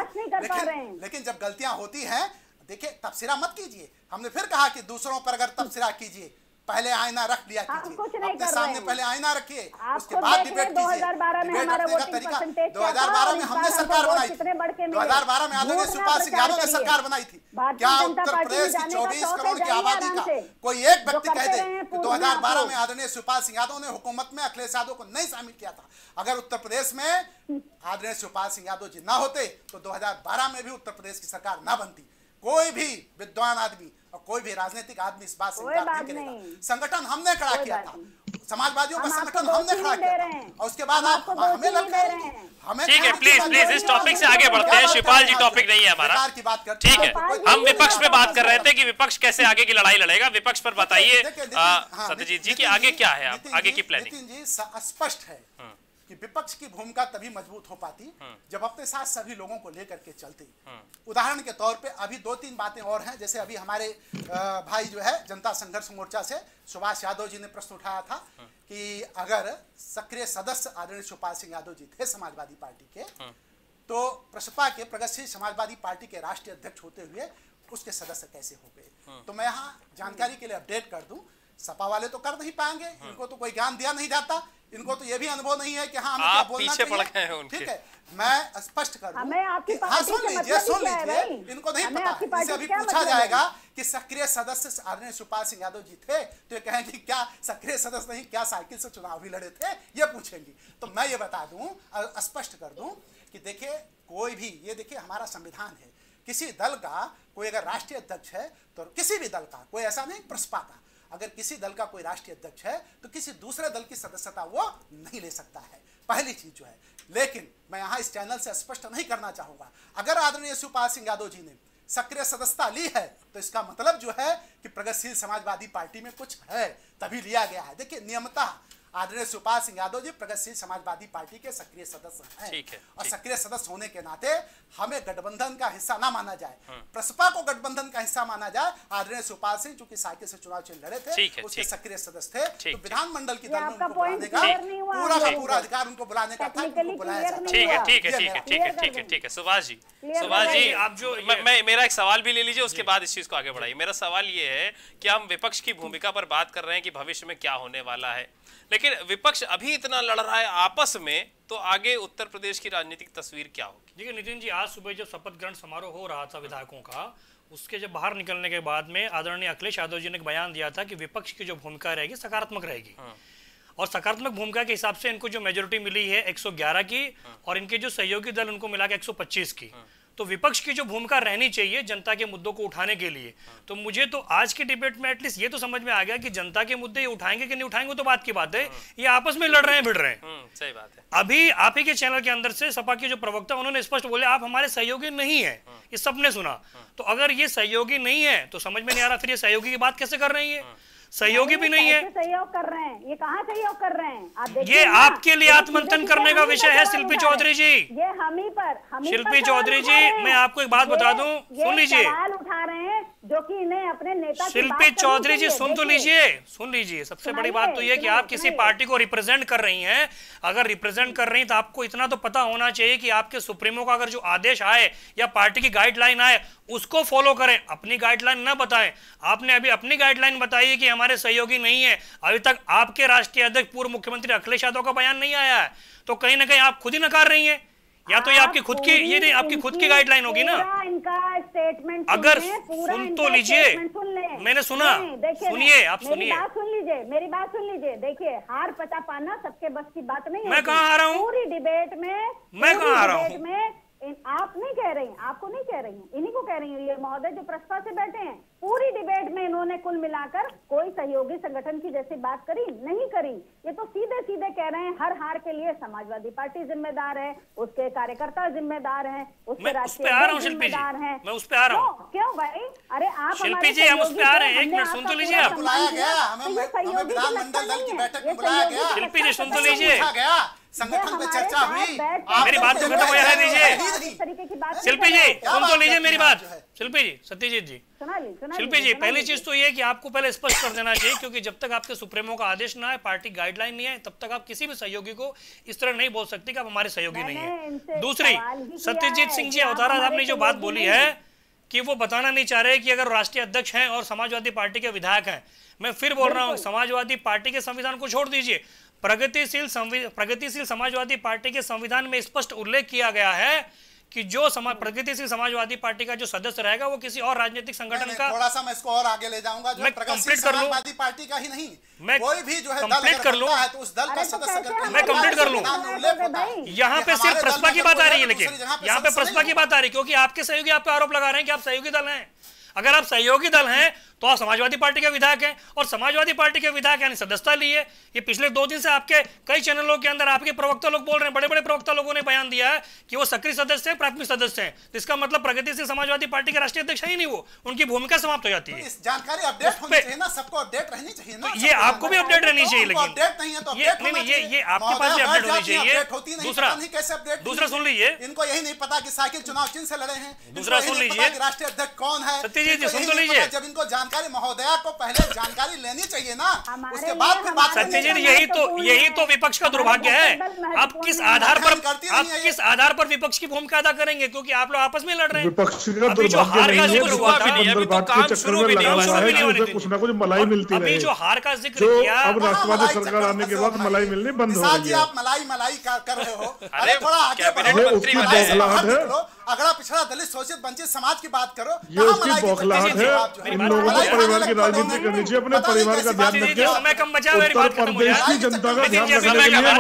सरकार, लेकिन जब गलतियां होती हैं देखिए तबसरा मत कीजिए। हमने फिर कहा कि दूसरों पर अगर तबसरा कीजिए, पहले आईना रख लिया कीजिए, अपने सामने पहले आईना रखिए, उसके बाद डिबेट कीजिए। डिबेट रखने का तरीका 2012 में हमने सरकार बनाई थी, 2012 में आदरणीय शिवपाल सिंह यादव ने सरकार बनाई थी। क्या उत्तर प्रदेश की 24 करोड़ की आबादी का कोई एक व्यक्ति कह दे कि 2012 में आदरणीय शिवपाल सिंह यादव ने हुकूमत में अखिलेश यादव को नहीं शामिल किया था? अगर उत्तर प्रदेश में आदरणीय शिवपाल सिंह यादव जी ना होते तो 2012 में भी उत्तर प्रदेश की सरकार ना बनती। कोई भी विद्वान आदमी और कोई भी राजनीतिक आदमी इस बात से इनकार नहीं करेगा। संगठन हमने खड़ा किया था, समाजवादियों का संगठन हमने खड़ा किया था, और उसके बाद आप हमें लग रहे हैं। हमें ठीक है, प्लीज इस टॉपिक से आगे बढ़ते हैं। शिवपाल जी टॉपिक नहीं है हमारा, ठीक है। हम विपक्ष पे बात कर रहे थे कि विपक्ष कैसे आगे की लड़ाई लड़ेगा। विपक्ष पर बताइए सत्यजीत जी कि आगे क्या है, आगे की प्लानिंग। नितिन जी स्पष्ट है कि विपक्ष की भूमिका तभी मजबूत हो पाती जब अपने साथ सभी लोगों को लेकर के चलती। उदाहरण के तौर पे अभी 2-3 बातें और हैं, जैसे अभी हमारे भाई जो है जनता संघर्ष मोर्चा से सुभाष यादव जी ने प्रश्न उठाया था कि अगर सक्रिय सदस्य आदरणीय शिवपाल सिंह यादव जी थे समाजवादी पार्टी के, तो प्रसपा के प्रगतिशील समाजवादी पार्टी के राष्ट्रीय अध्यक्ष होते हुए उसके सदस्य कैसे हो गए। तो मैं यहाँ जानकारी के लिए अपडेट कर दूं, सपा वाले तो कर नहीं पाएंगे, इनको तो कोई ज्ञान दिया नहीं जाता, इनको तो ये भी अनुभव नहीं है कि हाँ हमें क्या बोलना चाहिए। ठीक है, मैं स्पष्ट कर दूं कि हाँ सुन लीजिए, इनको नहीं पता है। इनसे अभी पूछा जाएगा कि सक्रिय सदस्य आदरणीय शिवपाल सिंह यादव जी थे, तो ये कहेंगे क्या सक्रिय सदस्य नहीं, क्या साइकिल से चुनाव भी लड़े थे, ये पूछेंगी। तो मैं ये बता दूं, स्पष्ट कर दूं कि देखिए कोई भी, ये देखिए हमारा संविधान है, किसी दल का कोई अगर राष्ट्रीय अध्यक्ष है तो किसी भी दल का, कोई ऐसा नहीं प्रसपा का, अगर किसी दल का कोई राष्ट्रीय अध्यक्ष है तो किसी दूसरे दल की सदस्यता वो नहीं ले सकता है, पहली चीज जो है। लेकिन मैं यहां इस चैनल से स्पष्ट नहीं करना चाहूंगा, अगर आदरणीय शिवपाल सिंह यादव जी ने सक्रिय सदस्यता ली है तो इसका मतलब जो है कि प्रगतिशील समाजवादी पार्टी में कुछ है, तभी लिया गया है। देखिए नियमतः आदरणीय शिवपाल सिंह यादव जी प्रगतिशील समाजवादी पार्टी के सक्रिय सदस्य हैं, और सक्रिय सदस्य होने के नाते हमें गठबंधन का हिस्सा ना माना जाए, प्रसपा को गठबंधन का हिस्सा माना जाए। आदरणीय शिवपाल सिंह चूंकि साइकिल से चुनाव चिन्ह लड़े थे, उसके सक्रिय सदस्य थे, तो विधानमंडल की दल में उनको बुलाने का पूरा का पूरा अधिकार उनको बुलाने का था, उनको बुलाया जाता। ठीक है सुभाष जी आप जो मैं मेरा एक सवाल भी ले लीजिए, उसके बाद इस चीज को आगे बढ़ाइए। मेरा सवाल ये है कि हम विपक्ष की भूमिका पर बात कर रहे हैं कि भविष्य में क्या होने वाला है, लेकिन विपक्ष अभी इतना लड़ रहा है आपस में, तो आगे उत्तर प्रदेश की राजनीतिक तस्वीर क्या होगी? देखिए नितिन जी, आज सुबह जब शपथ ग्रहण समारोह हो रहा था विधायकों का, उसके जब बाहर निकलने के बाद में आदरणीय अखिलेश यादव जी ने एक बयान दिया था कि विपक्ष की जो भूमिका रहेगी सकारात्मक रहेगी, और सकारात्मक भूमिका के हिसाब से इनको जो मेजोरिटी मिली है 111 की, और इनके जो सहयोगी दल उनको मिला के 125 की। तो विपक्ष की जो भूमिका रहनी चाहिए जनता के मुद्दों को उठाने के लिए, तो मुझे तो आज के डिबेट में एटलीस्ट ये तो समझ में आ गया कि जनता के मुद्दे ये उठाएंगे कि नहीं उठाएंगे तो बात की बात है, ये आपस में लड़ रहे हैं, भिड़ रहे हैं। सही बात है। अभी आप ही के चैनल के अंदर से सपा के जो प्रवक्ता उन्होंने स्पष्ट बोले आप हमारे सहयोगी नहीं है, ये सबने सुना। तो अगर ये सहयोगी नहीं है तो समझ में नहीं आ रहा फिर ये सहयोगी की बात कैसे कर रही है। सहयोगी भी नहीं है। सहयोग कर रहे हैं, ये कहाँ सहयोग कर रहे हैं? आप देखिए ये ना, आपके लिए आत्ममंथन करने का विषय है शिल्पी चौधरी जी। ये हम ही पर शिल्पी चौधरी जी, मैं आपको एक बात बता दूं, सुन लीजिए, सवाल उठा रहे हैं जो कि इन्हें अपने नेता की शिल्पी बात करनी चौधरी जी चाहिए। सुन तो लीजिए, सुन लीजिए। सबसे बड़ी बात तो ये कि आप किसी पार्टी को रिप्रेजेंट कर रही हैं। अगर रिप्रेजेंट कर रही हैं तो आपको इतना तो पता होना चाहिए कि आपके सुप्रीमो का अगर जो आदेश आए या पार्टी की गाइडलाइन आए उसको फॉलो करें, अपनी गाइडलाइन ना बताएं। आपने अभी अपनी गाइडलाइन बताई है कि हमारे सहयोगी नहीं है, अभी तक आपके राष्ट्रीय अध्यक्ष पूर्व मुख्यमंत्री अखिलेश यादव का बयान नहीं आया है, तो कहीं ना कहीं आप खुद ही नकार रही हैं। या तो ये आपकी खुद की, ये नहीं आपकी खुद की गाइडलाइन होगी ना। इनका स्टेटमेंट अगर सुन तो लीजिए, मैंने सुना, सुनिए, आप सुनिए, मेरी बात सुन लीजिए। देखिए, हार पता पाना सबके बस की बात नहीं है। मैं कहाँ हारा हूँ? पूरी डिबेट में, मैं कहाँ हारा हूँ? आप नहीं कह रही, आपको नहीं कह रही हैं, इन्हीं को कह रही हूँ। ये महोदय जो प्रस्ताव से बैठे हैं, पूरी डिबेट में इन्होंने कुल मिलाकर कोई सहयोगी संगठन की जैसी बात करी नहीं करी। ये तो सीधे सीधे कह रहे हैं हर हार के लिए समाजवादी पार्टी जिम्मेदार है, उसके कार्यकर्ता जिम्मेदार हैं, उसके राष्ट्रीय अध्यक्ष जिम्मेदार हैं। मैं उस पे आ रहा हूँ। क्यों भाई? अरे आप शिल्पी जी, हम उस पे आ रहे हैं, एक मिनट सुन तो लीजिए। आप बुलाया गया, हमें विधानमंडल दल की बैठक में बुलाया गया। शिल्पी जी सुन तो लीजिए, संगठन पे चर्चा हुई, मेरी बात तो खत्म हो जाने दीजिए। शिल्पी जी सुन तो लीजिए मेरी बात। शिल्पी जी, सत्यजीत जी, शिल्पी जी, पहली चीज तो ये कि आपको पहले स्पष्ट कर देना चाहिए, क्योंकि जब तक आपके सुप्रीमो का आदेश ना है, पार्टी गाइडलाइन नहीं है, तब तक आप किसी भी सहयोगी को इस तरह नहीं बोल सकते कि आप हमारे सहयोगी नहीं है। दूसरी, सत्यजीत सिंह जी अवतारा साहब ने जो बात बोली है कि वो बताना नहीं चाह रहे कि अगर राष्ट्रीय अध्यक्ष हैं और समाजवादी पार्टी के विधायक हैं, मैं फिर बोल रहा हूँ, समाजवादी पार्टी के संविधान को छोड़ दीजिए, प्रगतिशील समाजवादी पार्टी के संविधान में स्पष्ट उल्लेख किया गया है कि जो प्रगतिशील समाजवादी पार्टी का जो सदस्य रहेगा वो किसी और राजनीतिक संगठन का। थोड़ा सा मैं इसको और आगे ले जाऊंगा, जो प्रगतिशील समाजवादी पार्टी का ही नहीं, मैं कोई भी जो है कंप्लीट कर लूं, तो उस दल का सदस्य, मैं कंप्लीट कर लूं। यहाँ पे सिर्फ प्रसपा की बात आ रही है, लेकिन यहाँ पे प्रसपा की बात आ रही है, क्योंकि आपके सहयोगी आप पे आरोप लगा रहे हैं कि आप सहयोगी दल हैं। अगर आप सहयोगी दल हैं तो आप समाजवादी पार्टी के विधायक हैं, और समाजवादी पार्टी के विधायक यानी सदस्यता ली है। ये पिछले 2 दिन से आपके कई चैनलों के अंदर आपके प्रवक्ता लोग बोल रहे हैं, बड़े बड़े प्रवक्ता लोगों ने बयान दिया है कि वो सक्रिय सदस्य हैं, प्राथमिक सदस्य हैं। इसका मतलब प्रगतिशील समाजवादी पार्टी के राष्ट्रीय अध्यक्ष है ही नहीं, वो उनकी भूमिका समाप्त हो जाती है। इस जानकारी अपडेट होनी चाहिए ना, सबको अपडेट रहनी चाहिए ना। ये आपको भी अपडेट रहनी चाहिए, लेकिन अपडेट नहीं है तो ये आपके पास भी अपडेट होनी चाहिए। दूसरा सुन लीजिए, इनको यही नहीं पता कि साइकिल चुनाव चिन्ह से लड़े हैं। दूसरा सुन लीजिए, राष्ट्रीय अध्यक्ष कौन है। सत्यजीत जी सुन तो लीजिए, जब इनको जानकारी, महोदया को पहले जानकारी लेनी चाहिए ना, उसके बाद फिर बात। सत्यजीत, यही तो विपक्ष का दुर्भाग्य है। आप किस आधार पर विपक्ष की भूमिका अदा करेंगे, क्योंकि आप लोग आपस में लड़ रहे हैं। विपक्ष का दुर्भाग्य नहीं है, कुछ ना कुछ मलाई मिलती है। अभी जो हार का जिक्र किया, अब राष्ट्रवादी सरकार आने के बाद मलाई मिलनी बंद हो गई है। आप मलाई कर रहे हो। अरे थोड़ा आगे बढ़ो, अगला पिछड़ा दलित शोषित वंचित समाज की बात करो। ये उसकी बौखलाहट है। इन लोगों को परिवार की राजनीति करनी चाहिए, अपने परिवार का ध्यान रखें। समय कम बचा, उत्तर प्रदेश की जनता का ध्यान रखने के लिए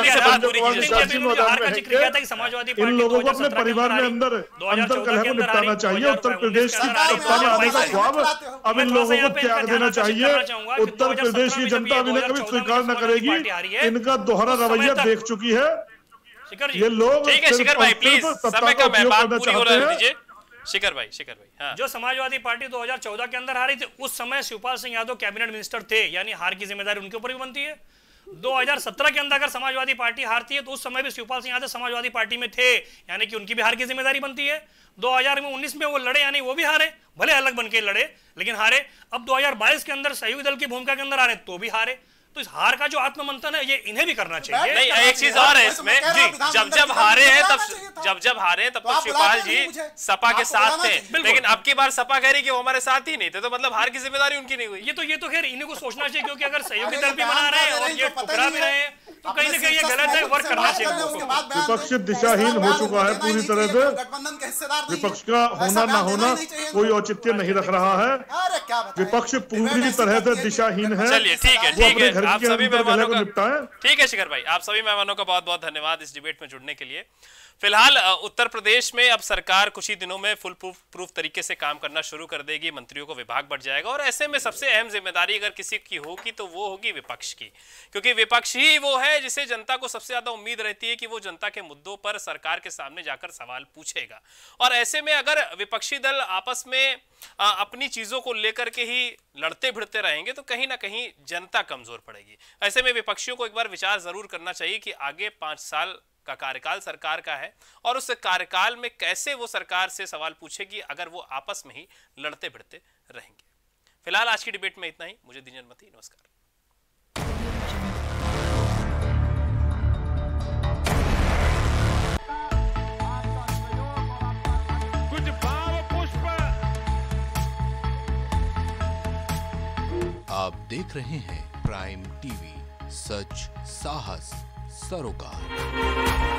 इन लोगों को अपने परिवार में अंतर कलह को निपटाना चाहिए। उत्तर प्रदेश की सत्ता में आने का ख्वाब अब इन लोगों को त्याग देना चाहिए। उत्तर प्रदेश की जनता अभी कभी स्वीकार न करेगी, इनका दोहरा रवैया देख चुकी है ये लोग। ठीक है शिखर भाई, प्लीज समय का मैं बात पूरी हो रहा दीजिए। शिखर भाई हाँ। जो समाजवादी पार्टी 2014 के अंदर हारी थी, उस समय शिवपाल सिंह यादव कैबिनेट मिनिस्टर थे, यानी हार की जिम्मेदारी उनके ऊपर भी बनती है। 2017 के अंदर अगर समाजवादी पार्टी हारती है तो उस समय भी शिवपाल सिंह यादव समाजवादी पार्टी में थे, यानी कि उनकी भी हार की जिम्मेदारी बनती है। 2019 में वो लड़े, यानी वो भी हारे, भले अलग बन के लड़े लेकिन हारे। अब 2022 के अंदर सहयोगी दल की भूमिका के अंदर आ रहे तो भी हारे। तो इस हार का जो आत्ममंथन है ये इन्हें भी करना चाहिए। नहीं, एक चीज और है इसमें, जब हारे हैं तब तो शिवपाल जी सपा के साथ थे, लेकिन अब की बार सपा कह रही कि वो हमारे साथ ही नहीं थे, तो मतलब हार की जिम्मेदारी उनकी नहीं हुई। ये तो खैर इन्हीं को सोचना चाहिए, क्योंकि अगर सहयोगी दल भी बना रहे हैं और ये टुकड़ा भी रहे हैं तो कहीं ना कहीं ये गलत है, वर्क करना चाहिए। विपक्ष दिशाहीन हो चुका है पूरी तरह से। विपक्ष का होना ना होना कोई औचित्य नहीं रख रहा है। विपक्ष पूरी तरह से दिशाहीन है। चलिए ठीक है, आप सभी मेहमानों का, ठीक है शिखर भाई, आप सभी मेहमानों का बहुत बहुत धन्यवाद इस डिबेट में जुड़ने के लिए। फिलहाल उत्तर प्रदेश में अब सरकार कुछ ही दिनों में फुल प्रूफ तरीके से काम करना शुरू कर देगी, मंत्रियों को विभाग बढ़ जाएगा और ऐसे में सबसे अहम जिम्मेदारी अगर किसी की होगी तो वो होगी विपक्ष की, क्योंकि विपक्ष ही वो है जिसे जनता को सबसे ज्यादा उम्मीद रहती है कि वो जनता के मुद्दों पर सरकार के सामने जाकर सवाल पूछेगा। और ऐसे में अगर विपक्षी दल आपस में अपनी चीजों को लेकर के ही लड़ते भिड़ते रहेंगे तो कहीं ना कहीं जनता कमजोर पड़ेगी। ऐसे में विपक्षियों को एक बार विचार जरूर करना चाहिए कि आगे 5 साल का कार्यकाल सरकार का है और उस कार्यकाल में कैसे वो सरकार से सवाल पूछेगी अगर वो आपस में ही लड़ते भिड़ते रहेंगे। फिलहाल आज की डिबेट में इतना ही। मुझे दीजिए अनुमति, नमस्कार। कुछ भाव पुष्प। आप देख रहे हैं प्राइम टीवी, सच साहस सरोकार।